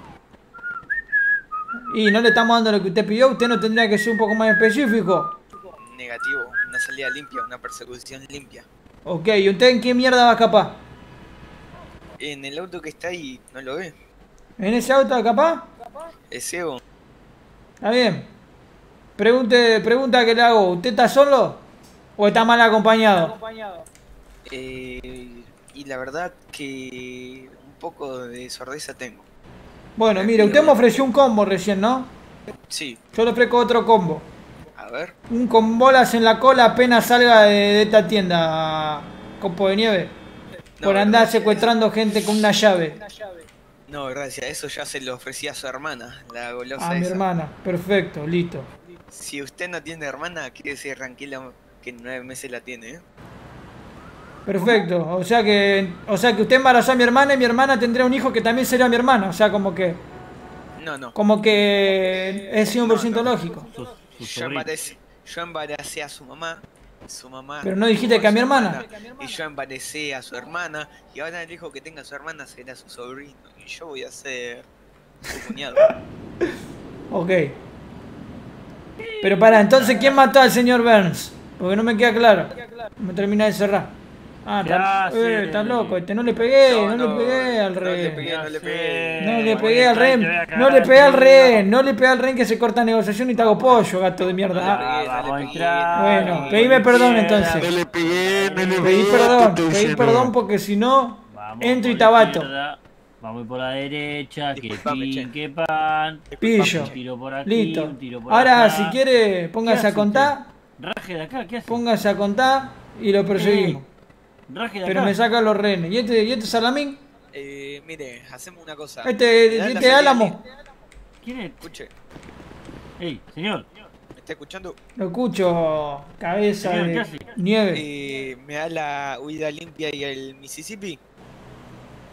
Y no le estamos dando lo que usted pidió, usted no tendría que ser un poco más específico. Negativo, una salida limpia, una persecución limpia. Ok, ¿y usted en qué mierda va a escapar? En el auto que está ahí, ¿no lo ve? ¿En ese auto va a escapar? Es Evo. Está bien. Pregunte, pregunta que le hago, ¿usted está solo? ¿O está mal acompañado? Eh, y la verdad que un poco de sordeza tengo. Bueno, mire, usted me ofreció un combo recién, ¿no? Sí, Yo le ofrezco otro combo. a ver. Un con bolas en la cola apenas salga de, de esta tienda, Copo de nieve. No, Por andar gracias. secuestrando gente con una llave. No, gracias, eso ya se lo ofrecía a su hermana, la golosa A mi esa. hermana. Perfecto, listo. Si usted no tiene hermana, quiere decir tranquila que en nueve meses la tiene, ¿eh? Perfecto. O sea que o sea que usted embarazó a mi hermana y mi hermana tendría un hijo que también sería mi hermana. O sea, como que No, no. como que es cien por ciento No, no. lógico. Sus, sus Yo sobrinos. embaracé, yo embaracé a su mamá, su mamá. Pero no dijiste tuvo que a mi su hermana. Y yo embaracé a su hermana, y ahora el hijo que tenga su hermana será su sobrino. Y yo voy a ser su cuñado. Ok. Pero para, entonces, ¿quién mató al señor Burns? Porque no me queda claro. Me termina de cerrar. Ah, ¿Qué está, hace? eh, está loco. Este no le pegué, no, No, no, le pegué al no le rey. pegué. no le pegué. No le Porque pegué al trae, te voy a rey, cagar no le pegué al el rey, no le pegué al rey que se corta negociación y te hago pollo, gato de mierda. Ah, Ah, pegué, no vamos a le entrar. Bueno, como pedime perdón quiera. entonces. No le pegué, no le pegué. Pedí te perdón, estoy pedí diciendo. perdón porque si no, Vamos entro por y la tabato. izquierda, vamos por la derecha, que Disculpame, pin, che. que pan. Pillo. Un tiro por aquí, Listo. un tiro por Ahora, acá. si quiere, póngase ¿Qué a hace contar, usted? Raje de acá, ¿qué hace? póngase a contar y lo perseguimos. Raje de Pero acá. me saca los rehenes. ¿Y este, y este Salamín? Eh, mire, hacemos una cosa. Este, Me da la este salida Álamo. limpia. ¿Quién es? Escuche, Ey, señor. ¿me está escuchando? Lo escucho, cabeza Señor, ¿qué de hace? nieve. Eh, ¿me da la huida limpia y el Mississippi?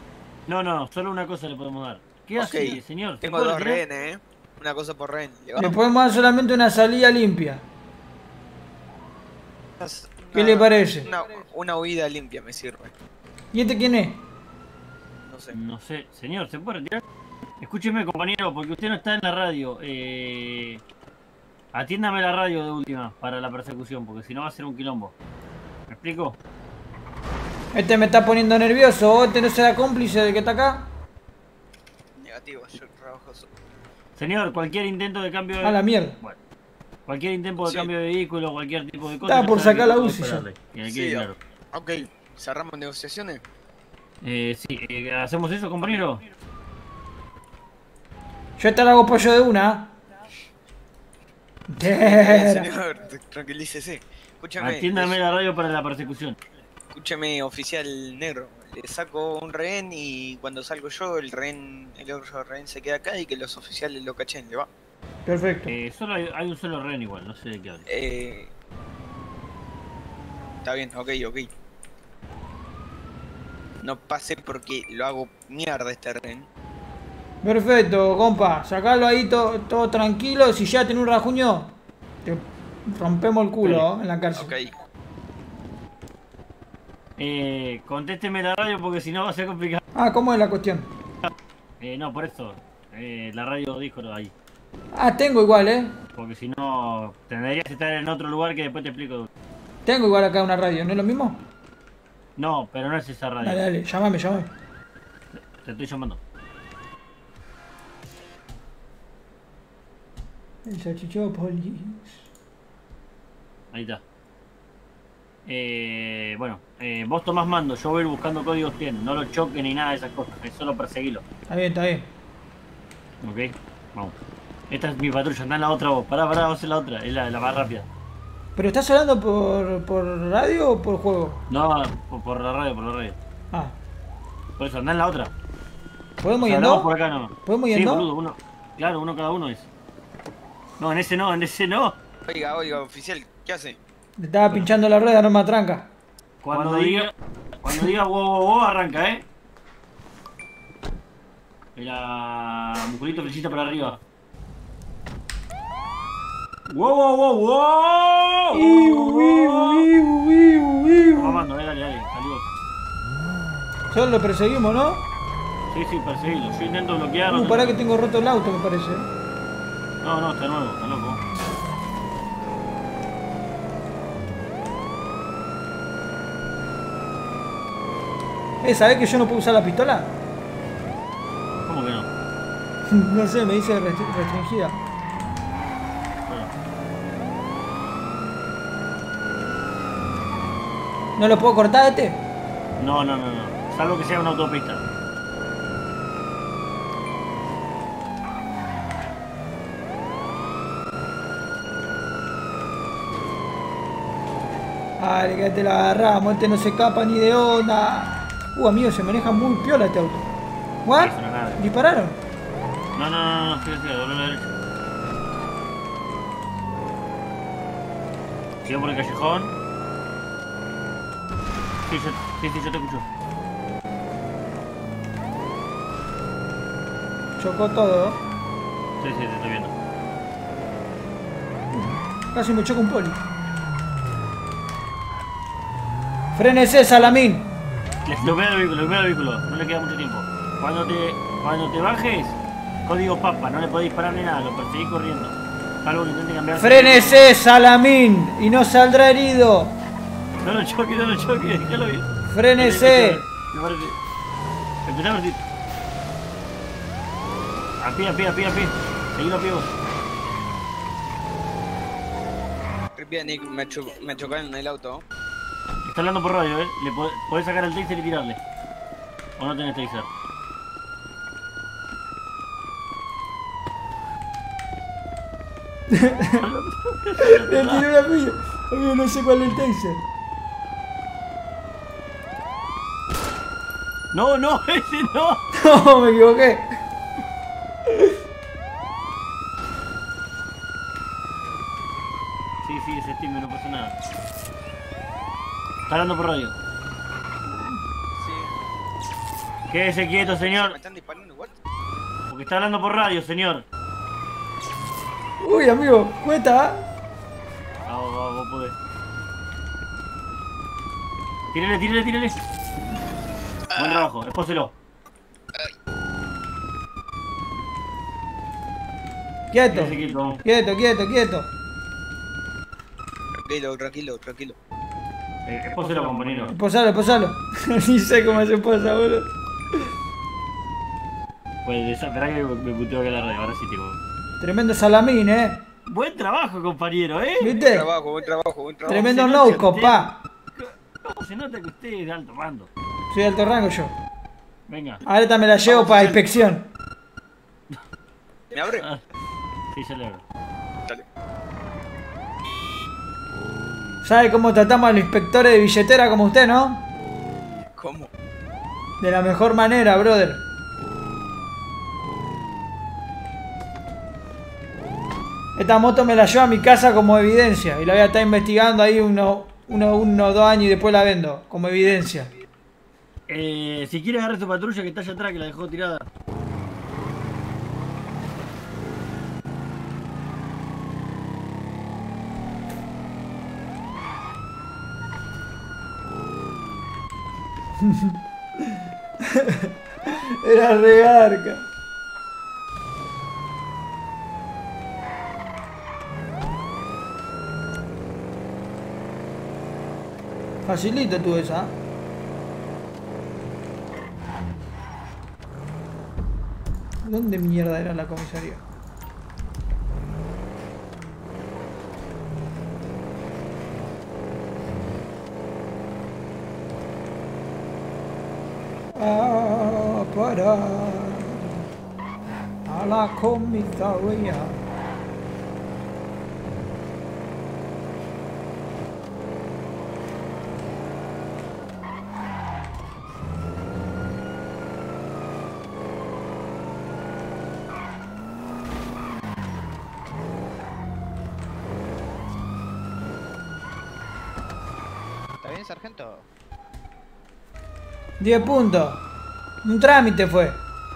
No, no, solo una cosa le podemos dar. ¿Qué Ok, hace, señor? ¿Se Tengo puede dos retirar? rehenes, eh. Una cosa por rehén. ¿Le va? Le podemos dar solamente una salida limpia. ¿Qué Una- le parece? Una, una huida limpia me sirve. ¿Y este quién es? No sé. No sé, señor, ¿se puede retirar? Escúcheme, compañero, porque usted no está en la radio. Eh... Atiéndame la radio de última para la persecución, porque si no va a ser un quilombo. ¿Me explico? Este me está poniendo nervioso. ¿Este no será cómplice del que está acá? Negativo, yo trabajo solo. Señor, cualquier intento de cambio de... A la mierda. Bueno, cualquier intento de Sí. cambio de vehículo, cualquier tipo de cosa... Estaba ya por sabe sacar que la puede U C I ya. esperarle, que Sí, quede claro. ok. ¿Cerramos negociaciones? Eh, sí, eh, ¿hacemos eso, compañero? Yo esta la hago pollo de una. Eh, señor, tranquilícese. Escúchame. Atiéndame le- la radio para la persecución. Escúchame, oficial negro. Le saco un rehén y cuando salgo yo, el rehén, el otro rehén se queda acá y que los oficiales lo cachen, ¿le va? Perfecto. Eh, solo hay, hay un solo rehén igual, no sé de qué habla. Eh... Está bien, ok, ok. No pase porque lo hago mierda este rehén. Perfecto, compa. Sacalo ahí to- todo tranquilo. Si ya tiene un rajuño, te rompemos el culo en la cárcel. Ok. Eh, contésteme la radio porque si no va a ser complicado. Ah, ¿cómo es la cuestión? Eh, no, por eso. Eh, la radio dijo ahí. Ah, tengo igual, ¿eh? Porque si no, tendrías que estar en otro lugar que después te explico. Tengo igual acá una radio, ¿no es lo mismo? No, pero no es esa radio. Dale, dale, llámame, llámame. Te estoy llamando. El salchichópolis. Ahí está. Eh, bueno, eh, vos tomás mando, yo voy a ir buscando códigos bien. No lo choquen ni nada de esas cosas, es solo perseguilo. Está bien, está bien. Ok, vamos. Esta es mi patrulla, anda en la otra vos. Pará, pará, vos en la otra, es la, la más rápida. ¿Pero estás hablando por, por radio o por juego? No, por, por la radio, por la radio. Ah, Por eso, anda en la otra. ¿podemos ir O sea, en hablamos dos? por acá no. ¿Podemos ir en Sí, dos? boludo, uno. Claro, uno cada uno es. No, en ese no, en ese no. Oiga, oiga, oficial, ¿qué hace? Le estaba pinchando la rueda, no me atranca. Cuando, Cuando diga, cuando diga wow, wow, wow, arranca, eh. La musculito flechita para arriba. Wow, wow, wow, wow. Iu, iu, iu, iu, iu. Vamos, mando, eh, dale, dale, saludos. Solo lo perseguimos, ¿no? Sí, sí, perseguilo. Yo intento bloquearlo. Uh, pará que tengo roto el auto, me parece. No, no, está nuevo, está loco. Eh, ¿sabés que yo no puedo usar la pistola? ¿Cómo que no? No sé, me dice restri- restringida. Bueno, ¿No lo puedo cortar este? no, no, no, no. Salvo que sea una autopista. Dale, que te la agarramos, este no se escapa ni de onda. Uh, amigo, se maneja muy piola este auto. ¿What? Eso no es nada. ¿Dispararon? No, no, no, no, sigue, sigue, doble a la derecha. Sigo por el callejón. Sí, yo, sí, sí, yo te escucho. Chocó todo. Sí, sí, te estoy viendo. Casi me choca un poli. Frénese, Salamín. Le ilumina el vehículo, ilumina el vehículo, no le queda mucho tiempo. Cuando te, cuando te bajes, código papa, no le podés disparar ni nada, lo perseguís corriendo. Salvo que intente cambiar. Frénese, Salamín. Y no saldrá herido. No lo choques, no lo choques, déjalo bien. Frénese. Me parece. Empezá a partir. A pie, a pie, a pie, a pie. Seguilo a pie vos. Bien, Nick, me, cho me chocaron en el auto. Está hablando por radio, eh. Le podés, podés sacar el taser y tirarle. O no tenés taser. Le tiré una piña. Amigo, no sé cuál es el taser. No, no, ese no. No, me equivoqué. Sí, sí, ese timbre, no pasa nada. Está hablando por radio. Sí. Quédese quieto, ¿Me señor. están disparando igual? Porque está hablando por radio, señor. Uy, amigo, cuenta. Vamos, vamos, vos podés. Tírale, tírale, tírale. Buen trabajo, espóselo. Quieto, Quédese quieto. quieto, quieto, quieto. Tranquilo, tranquilo, tranquilo. Eh, espóselo, compañero. Posalo, posalo. Ni sé cómo se posa, boludo. Pues esa, esperá que me puteo acá la radio, ahora sí tengo. Tremendo salamín, eh. Buen trabajo, compañero, ¿eh? Buen ¿Viste? trabajo, buen trabajo, buen trabajo. Tremendo se nota no-scope, que pa. ¿Cómo se nota que usted es de alto mando? Soy de alto rango yo. Venga. Ahorita me la llevo para inspección. ¿Me abre? Ah, sí, ya le abro. Dale. ¿Sabe cómo tratamos a los inspectores de billetera como usted, no? ¿Cómo? De la mejor manera, brother. Esta moto me la llevo a mi casa como evidencia y la voy a estar investigando ahí unos uno, uno, dos años y después la vendo como evidencia. Eh, si quieres agarrar tu patrulla que está allá atrás, que la dejó tirada. Era regarca. Facilito tú esa. ¿Dónde mierda era la comisaría? A parar a la comisaría. ¿Está bien, sargento? diez puntos. Un trámite fue.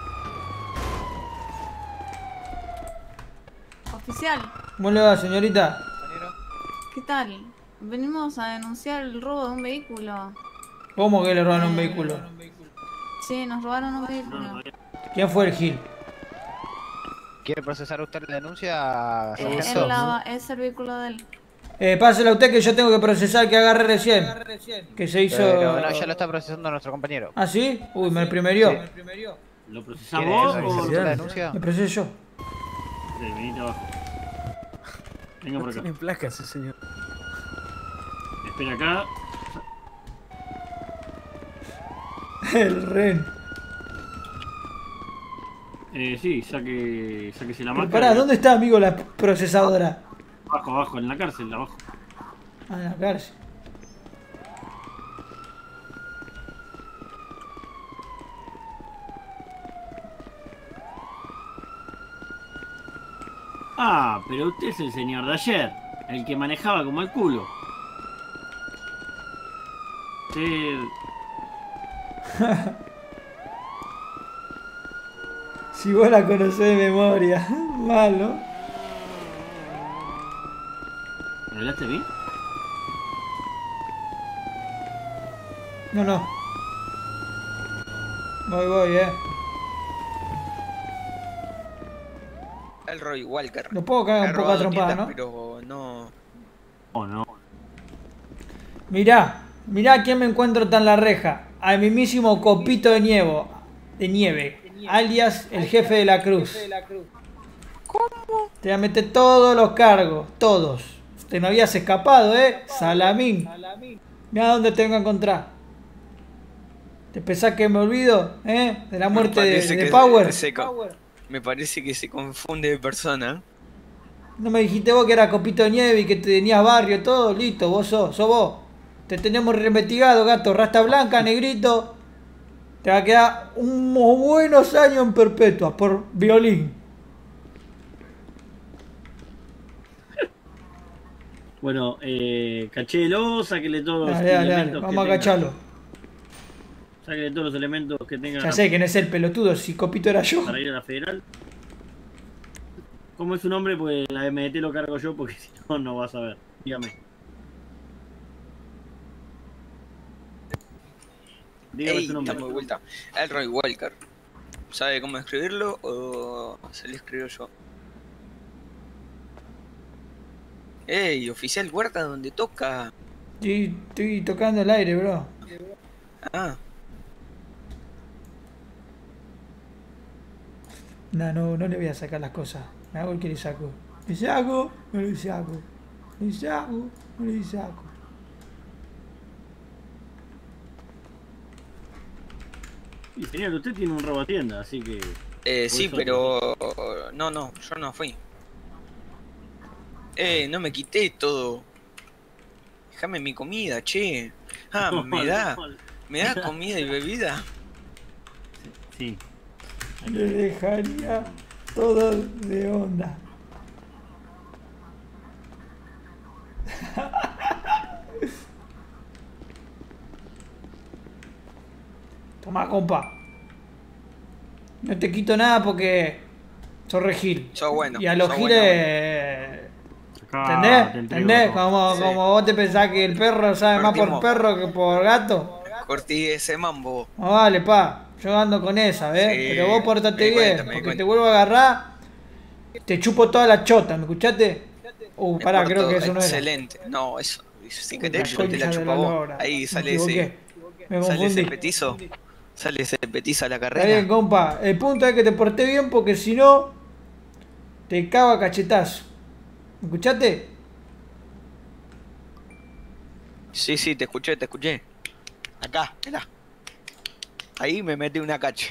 Oficial, ¿Cómo le va, señorita? Compañero. ¿qué tal? Venimos a denunciar el robo de un vehículo. ¿Cómo que le robaron un vehículo? Sí, nos robaron un No, vehículo. no, ¿Quién fue el Gil? ¿Quiere procesar usted la denuncia, Eh, sargento? él la- es el vehículo de él. Eh, pásela a usted que yo tengo que procesar el que agarré recién. Que se hizo... Pero no, ya lo está procesando nuestro compañero. ¿Ah, sí? Uy, me primerió. Sí. ¿Lo procesás ¿Quiere vos realizar o...? usted la denuncia? Me procesé yo. Sí, venite abajo. Venga por acá. Tienen placas, ese señor. Espera acá. El ren. Eh, sí, saque, sáquese la Pero máscara. pará, ¿dónde está, amigo, la procesadora? Abajo, abajo, en la cárcel, abajo. Ah, en la cárcel. Ah, pero usted es el señor de ayer, el que manejaba como el culo. Usted... Si vos la conocés de memoria. Malo. ¿Me hablaste a mí? No, no. Voy, voy, eh. El Roy Walker. Lo puedo cagar Ha un poco a robado trompada, tiendas, ¿no? Pero no. Oh, no. Mirá, mirá quién me encuentro tan la reja. Al mismísimo Copito de Nieve. De Nieve. Alias el jefe de la cruz. ¿Cómo? Te voy a meter todos los cargos. Todos. Te me habías escapado, eh. Salamín. Mirá dónde te vengo a encontrar. ¿Te pensás que me olvido, eh? De la muerte de, parece de que Power. se co- Me parece que se confunde de persona. ¿No me dijiste vos que era Copito de Nieve y que tenías barrio, todo? Listo, vos sos, sos vos. Te tenemos reinvestigado, gato. Rasta blanca, negrito. Te va a quedar unos buenos años en perpetua por violín. Bueno, eh, cachelo, sáquele todos los Dale, dale, dale. elementos que Vamos a tenga. cacharlo. Sáquenle todos los elementos que tengan Ya sé que no es el pelotudo, si Copito era yo. para ir a la federal. ¿Cómo es su nombre? Pues la M D T lo cargo yo porque si no, no vas a ver. Dígame. Dígame Ey, su nombre. estamos de vuelta. Elroy Walker. ¿Sabe cómo escribirlo o se lo escribo yo? Ey, oficial Huerta, donde toca. Estoy, estoy tocando el aire, bro. Ah, No, no, no le voy a sacar las cosas. Me hago el que le saco. Le saco, no le saco. Le saco, no le saco. Y señor, usted tiene un robatienda, así que... eh, sí, eso- pero... No, no, yo no fui. Eh, no me quité todo. Déjame mi comida, che. Ah, me da... ¿Me da comida y bebida? Sí. Le dejaría todo de onda. Toma, compa. No te quito nada porque sos regil. Sos bueno. Y a los sos giles... Acá ¿Entendés? te entrego ¿Entendés? todo. Como, Sí. como vos te pensás que el perro sabe más por Partimos. perro que por gato. Cortí ese mambo. No vale, pa. Yo ando con esa, ¿ves? Sí, Pero vos me portate di bien, cuenta, me di porque cuenta. te vuelvo a agarrar, te chupo toda la chota, ¿me escuchaste? Uh, Me pará, porto creo que eso no era. excelente. No, eso. Sin que te La yo te concha la de chupa la vos. lora. Ahí Me sale equivoqué. ese. Me Sale ese confundí. petizo. Sale ese petizo a la Está carrera. bien, compa. El punto es que te porté bien porque si no, te cago a cachetazo. ¿Me escuchaste? Sí, sí, te escuché, te escuché. Acá, mirá. Ahí me metí una cacha.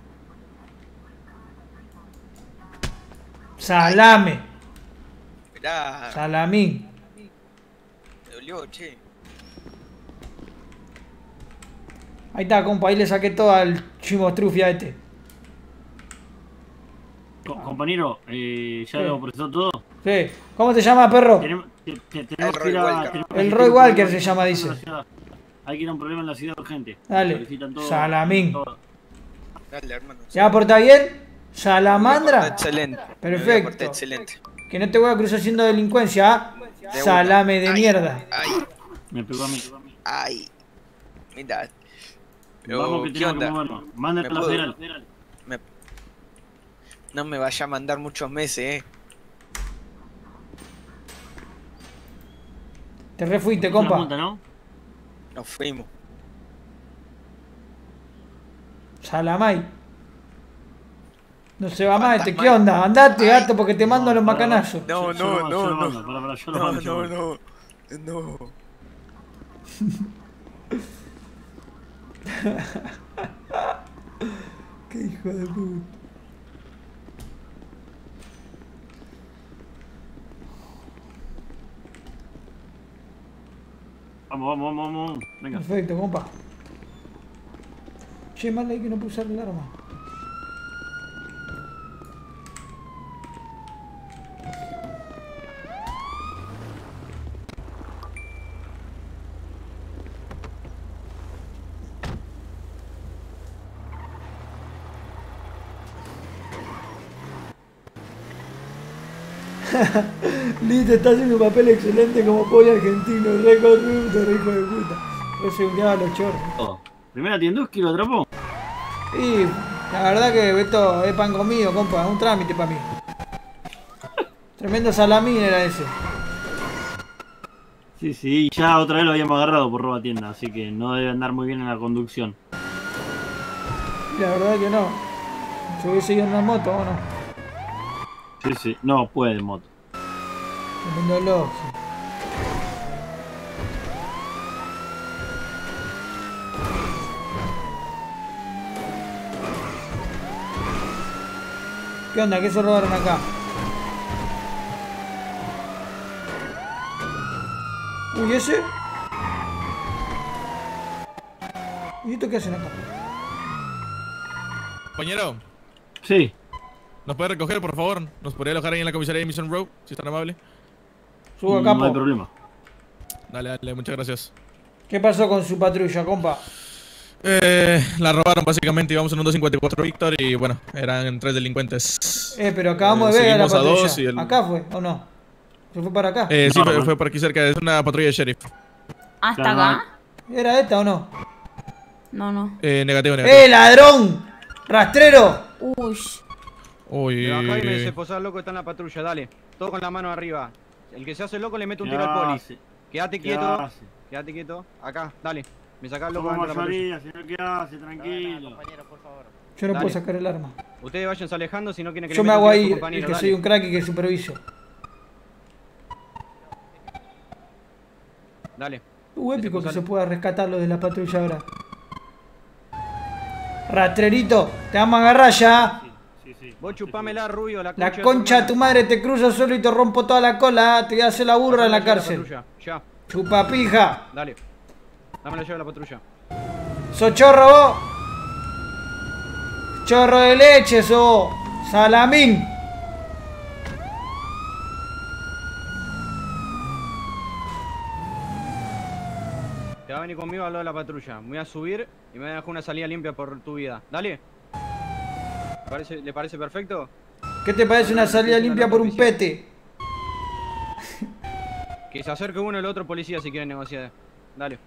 Salame. Mirá, Salamín. me dolió, che. Ahí está, compa. Ahí le saqué todo al chimostrufia a este. Co- compañero, eh, ¿ya Sí. lo procesó todo? Sí. ¿Cómo te llamas, perro? Tenemos, te- te- tenemos El que ir Roy a... Walker. tenemos que El ir a Roy un Walker problema se en llama, la dice. ciudad. Hay que ir a un problema en la ciudad urgente. Dale. Solicitan todo- Salamín. todo. Dale, hermano. ¿Se va a portar bien? Me voy a portar ¿Salamandra? excelente. Me voy a Perfecto. portar excelente. Que no te voy a cruzar haciendo delincuencia, ¿ah? De Salame una. de Ay, mierda. Ay, Me pegó a mí. ay. Mira. Pero, Vamos que ¿qué tenemos que onda? movernos. Manden ¿Me a la puedo? federal. Me- No me vaya a mandar muchos meses, eh. Te refuiste, Una compa. multa, ¿no? Nos fuimos. Salamay. No se va más este, ¿qué Fantasmay. onda? Andate, Ay. gato, porque te mando a los para, para. macanazos. No, Yo- yo no, lo- no, yo lo no. mando, para, para, yo lo No, mando, yo lo no, mando. no. No. Qué hijo de puta. Vamos, vamos, vamos, vamos. Venga. Perfecto, compa. Che, mal ahí que no puse el arma. Listo, está haciendo un papel excelente como pollo argentino, re corrupto, re hijo de puta. Re se hundiaba los chorros. Todo. Primera Tienduski lo atrapó. Y la verdad que esto es pan comido, compa, un trámite para mí. Tremendo salamín era ese. Sí, sí, ya otra vez lo habíamos agarrado por roba tienda, así que no debe andar muy bien en la conducción. Y la verdad que no. Yo hubiese ido en una moto o no. Sí, sí, no puede en moto. Tremendo loco. ¿Qué onda? ¿Qué se robaron acá? Uy, ¿ese? ¿Y esto qué hacen acá? Compañero, Sí, ¿nos puede recoger, por favor? ¿Nos podría alojar ahí en la comisaría de Mission Row, si es tan amable? Subo a no hay capo. problema. Dale, dale, muchas gracias. ¿Qué pasó con su patrulla, compa? Eh, la robaron básicamente, íbamos en un dos cincuenta y cuatro Víctor y bueno, eran tres delincuentes. Eh, pero acabamos Eh, de ver a la seguimos a patrulla. dos y el- ¿Acá fue o no? ¿Se fue para acá? Eh, sí, No, fue, no. fue por aquí cerca, es una patrulla de sheriff. ¿Hasta Claro, acá? ¿Era esta o no? No, no. Eh, negativo, negativo. ¡Eh, ladrón! ¡Rastrero! Uy. Uy, Me bajá y me uy, dice, uy. posar loco, está en la patrulla, dale. Todo con la mano arriba. El que se hace loco le mete un ¿Qué tiro al poli. hace? Quédate ¿Qué quieto, hace? quédate quieto. Acá, dale. Me sacás el loco Somos dentro de la patrulla. mayoría, señor, ¿qué hace? Tranquilo. compañero, por favor. Yo no Dale. puedo sacar el arma. Ustedes váyanse alejando si no quieren que Yo le me meta hago un tiro a ahí su el compañero, que dale. soy un crack y que superviso. Dale. Uh, épico que Sale. se pueda rescatarlo de la patrulla ahora. Rastrerito, te vamos a agarrar ya. Sí, sí. Vos chupámela, rubio, la concha, La de concha de tu hermana. madre te cruza solo y te rompo toda la cola. Te voy a hacer la burra en la Pasame cárcel. llave de la patrulla, Ya, Chupa pija. dale. Dame la llave de la patrulla. ¿Sos chorro vos? Chorro de leche, sos. Salamín. Te va a venir conmigo al lado de la patrulla. Me voy a subir y me voy a dejar una salida limpia por tu vida. Dale. ¿Parece- ¿Le parece perfecto? ¿Qué te parece una salida limpia por un pete? Que se acerque uno y el otro policía si quieren negociar. Dale.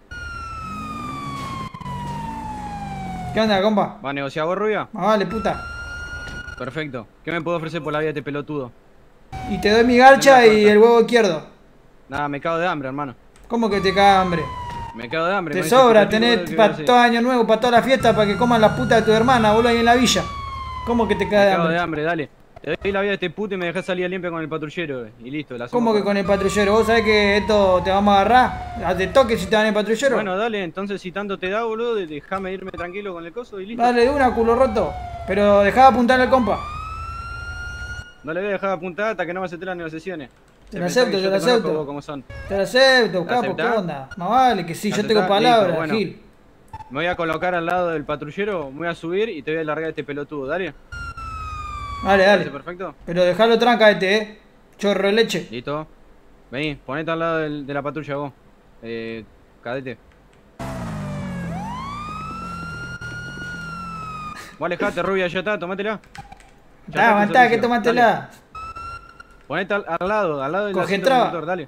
¿Qué onda, compa? ¿Va a negociar vos, rubia? Más vale, puta. Perfecto. ¿Qué me puedo ofrecer por la vida de este pelotudo? Y te doy mi garcha y el huevo izquierdo. Nada, me cago de hambre, hermano. ¿Cómo que te caga hambre? Me cago de hambre. Te con ese sobra, pelotudo tenés que para hace. todo año nuevo, para toda la fiesta, para que coman la puta de tu hermana, boludo, ahí en la villa. ¿Cómo que te Me caga de cago hambre? de hambre, dale. Te doy la vida de este puto y me dejás salir limpia con el patrullero. eh, Y listo, la hacemos ¿Cómo que por- con el patrullero? ¿Vos sabés que esto te vamos a agarrar? ¿Hazte toque si te dan el patrullero? Bueno, dale, entonces si tanto te da, boludo, déjame irme tranquilo con el coso y listo. Dale de una, culo roto. Pero dejá de apuntar al compa. No le voy a dejar apuntar hasta que no me acepte las negociaciones. Te Se lo pensá acepto, que te yo lo conozco acepto. vos cómo son. Te lo acepto, ¿La capo, ¿qué aceptás? onda? Más vale que sí, ¿La yo tengo aceptás? palabras, Listo, bueno. Gil. Me voy a colocar al lado del patrullero, me voy a subir y te voy a largar este pelotudo, dale. Dale, ¿Parece dale. perfecto? Pero dejalo tranca este, eh. Chorro de leche. Listo. Vení, ponete al lado del- de la patrulla vos. Eh, cadete. Vos alejate, rubia, ya está, tomátela. Ya Ah, está, aguantá, servicio. que tomátela. Ponete al, al lado, al lado del Coge asiento traba. conductor, dale.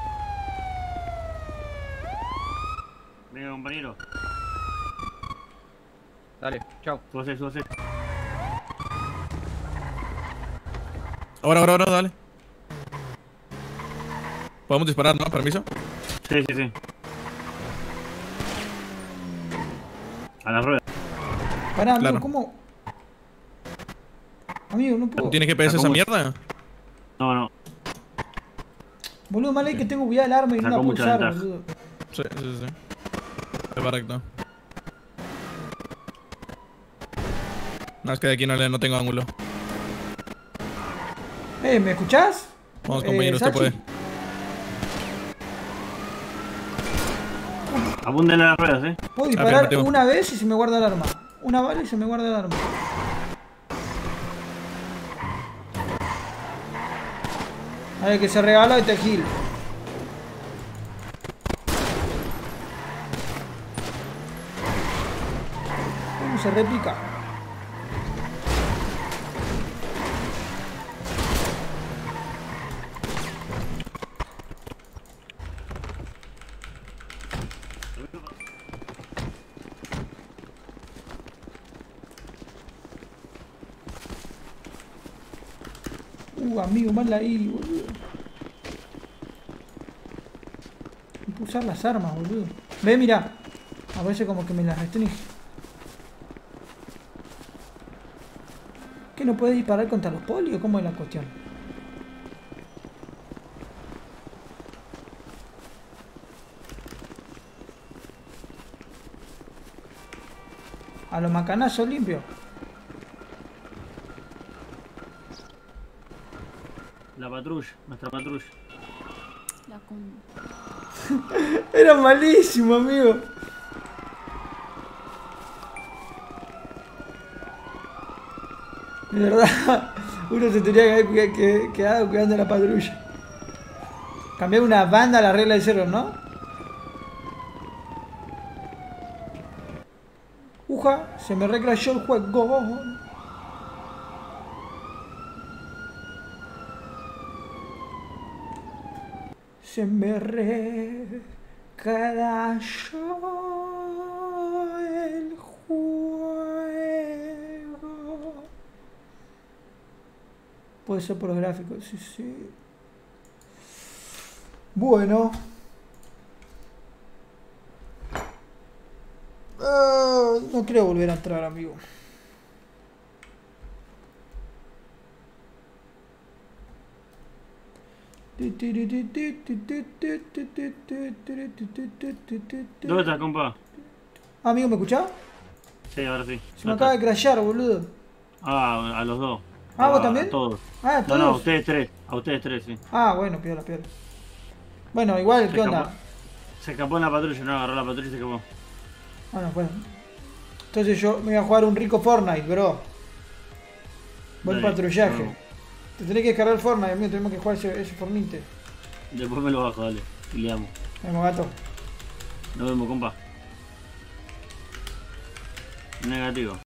Venga, compañero. Dale, chao. Súbase, súbase. Ahora, ahora, ahora, dale. Podemos disparar, ¿no? Permiso. Sí, sí, sí. A la rueda. Pará, amigo, Claro. ¿cómo? Amigo, no puedo. ¿Tiene G P S esa Sacó mierda? No, no. Boludo, mal ahí que tengo cuidado el arma y no la Sacó puedo mucha usar, ventaja. boludo. Sí, sí, sí. Es correcto. No, es que de aquí no, le, no tengo ángulo. Eh, ¿me escuchás? Vamos, Eh, compañero, usted Sachi. puede. Apúntale a las ruedas, eh. Puedo Ah, disparar afirmativo. una vez y se me guarda el arma. Una bala y se me guarda el arma. A ver, que se regaló este Gil. ¿Cómo se repica? Uh, amigo, mal ahí, boludo. No puedo usar las armas, boludo. Ve, mira. A veces como que me las restringe. ¿Qué no puedes disparar contra los polis o cómo es la cuestión? A los macanazos limpios. La patrulla, nuestra patrulla. La con... Era malísimo, amigo. De verdad, uno se tenía que haber cuida- que- quedado cuidando la patrulla. Cambiar una banda a la regla de cero, ¿no? Uja, se me recrashó el juego. Se me recrashó el juego. Puede ser por los gráficos, sí, sí. Bueno. Uh, no creo volver a entrar, amigo. ¿Dónde estás, compa? Amigo, ¿me escuchás? Sí, ahora sí. Se me acaba de crashear, boludo. Ah, a los dos. Ah, ¿vos A- también? A todos. Ah, No, todos. no, a ustedes tres. A ustedes tres, sí. Ah, bueno, piola, piola. Bueno, igual, Se ¿qué onda? escapó. Se escapó en la patrulla, no, agarró la patrulla y se escapó. Bueno, bueno. Entonces yo me voy a jugar un rico Fortnite, bro. Buen Dale, patrullaje. bueno. Te tenés que descargar el Fortnite, amigo. Tenemos que jugar ese, ese Fortnite. Después me lo bajo, dale. Y le amo. Vamos, gato. Nos vemos, compa. Negativo.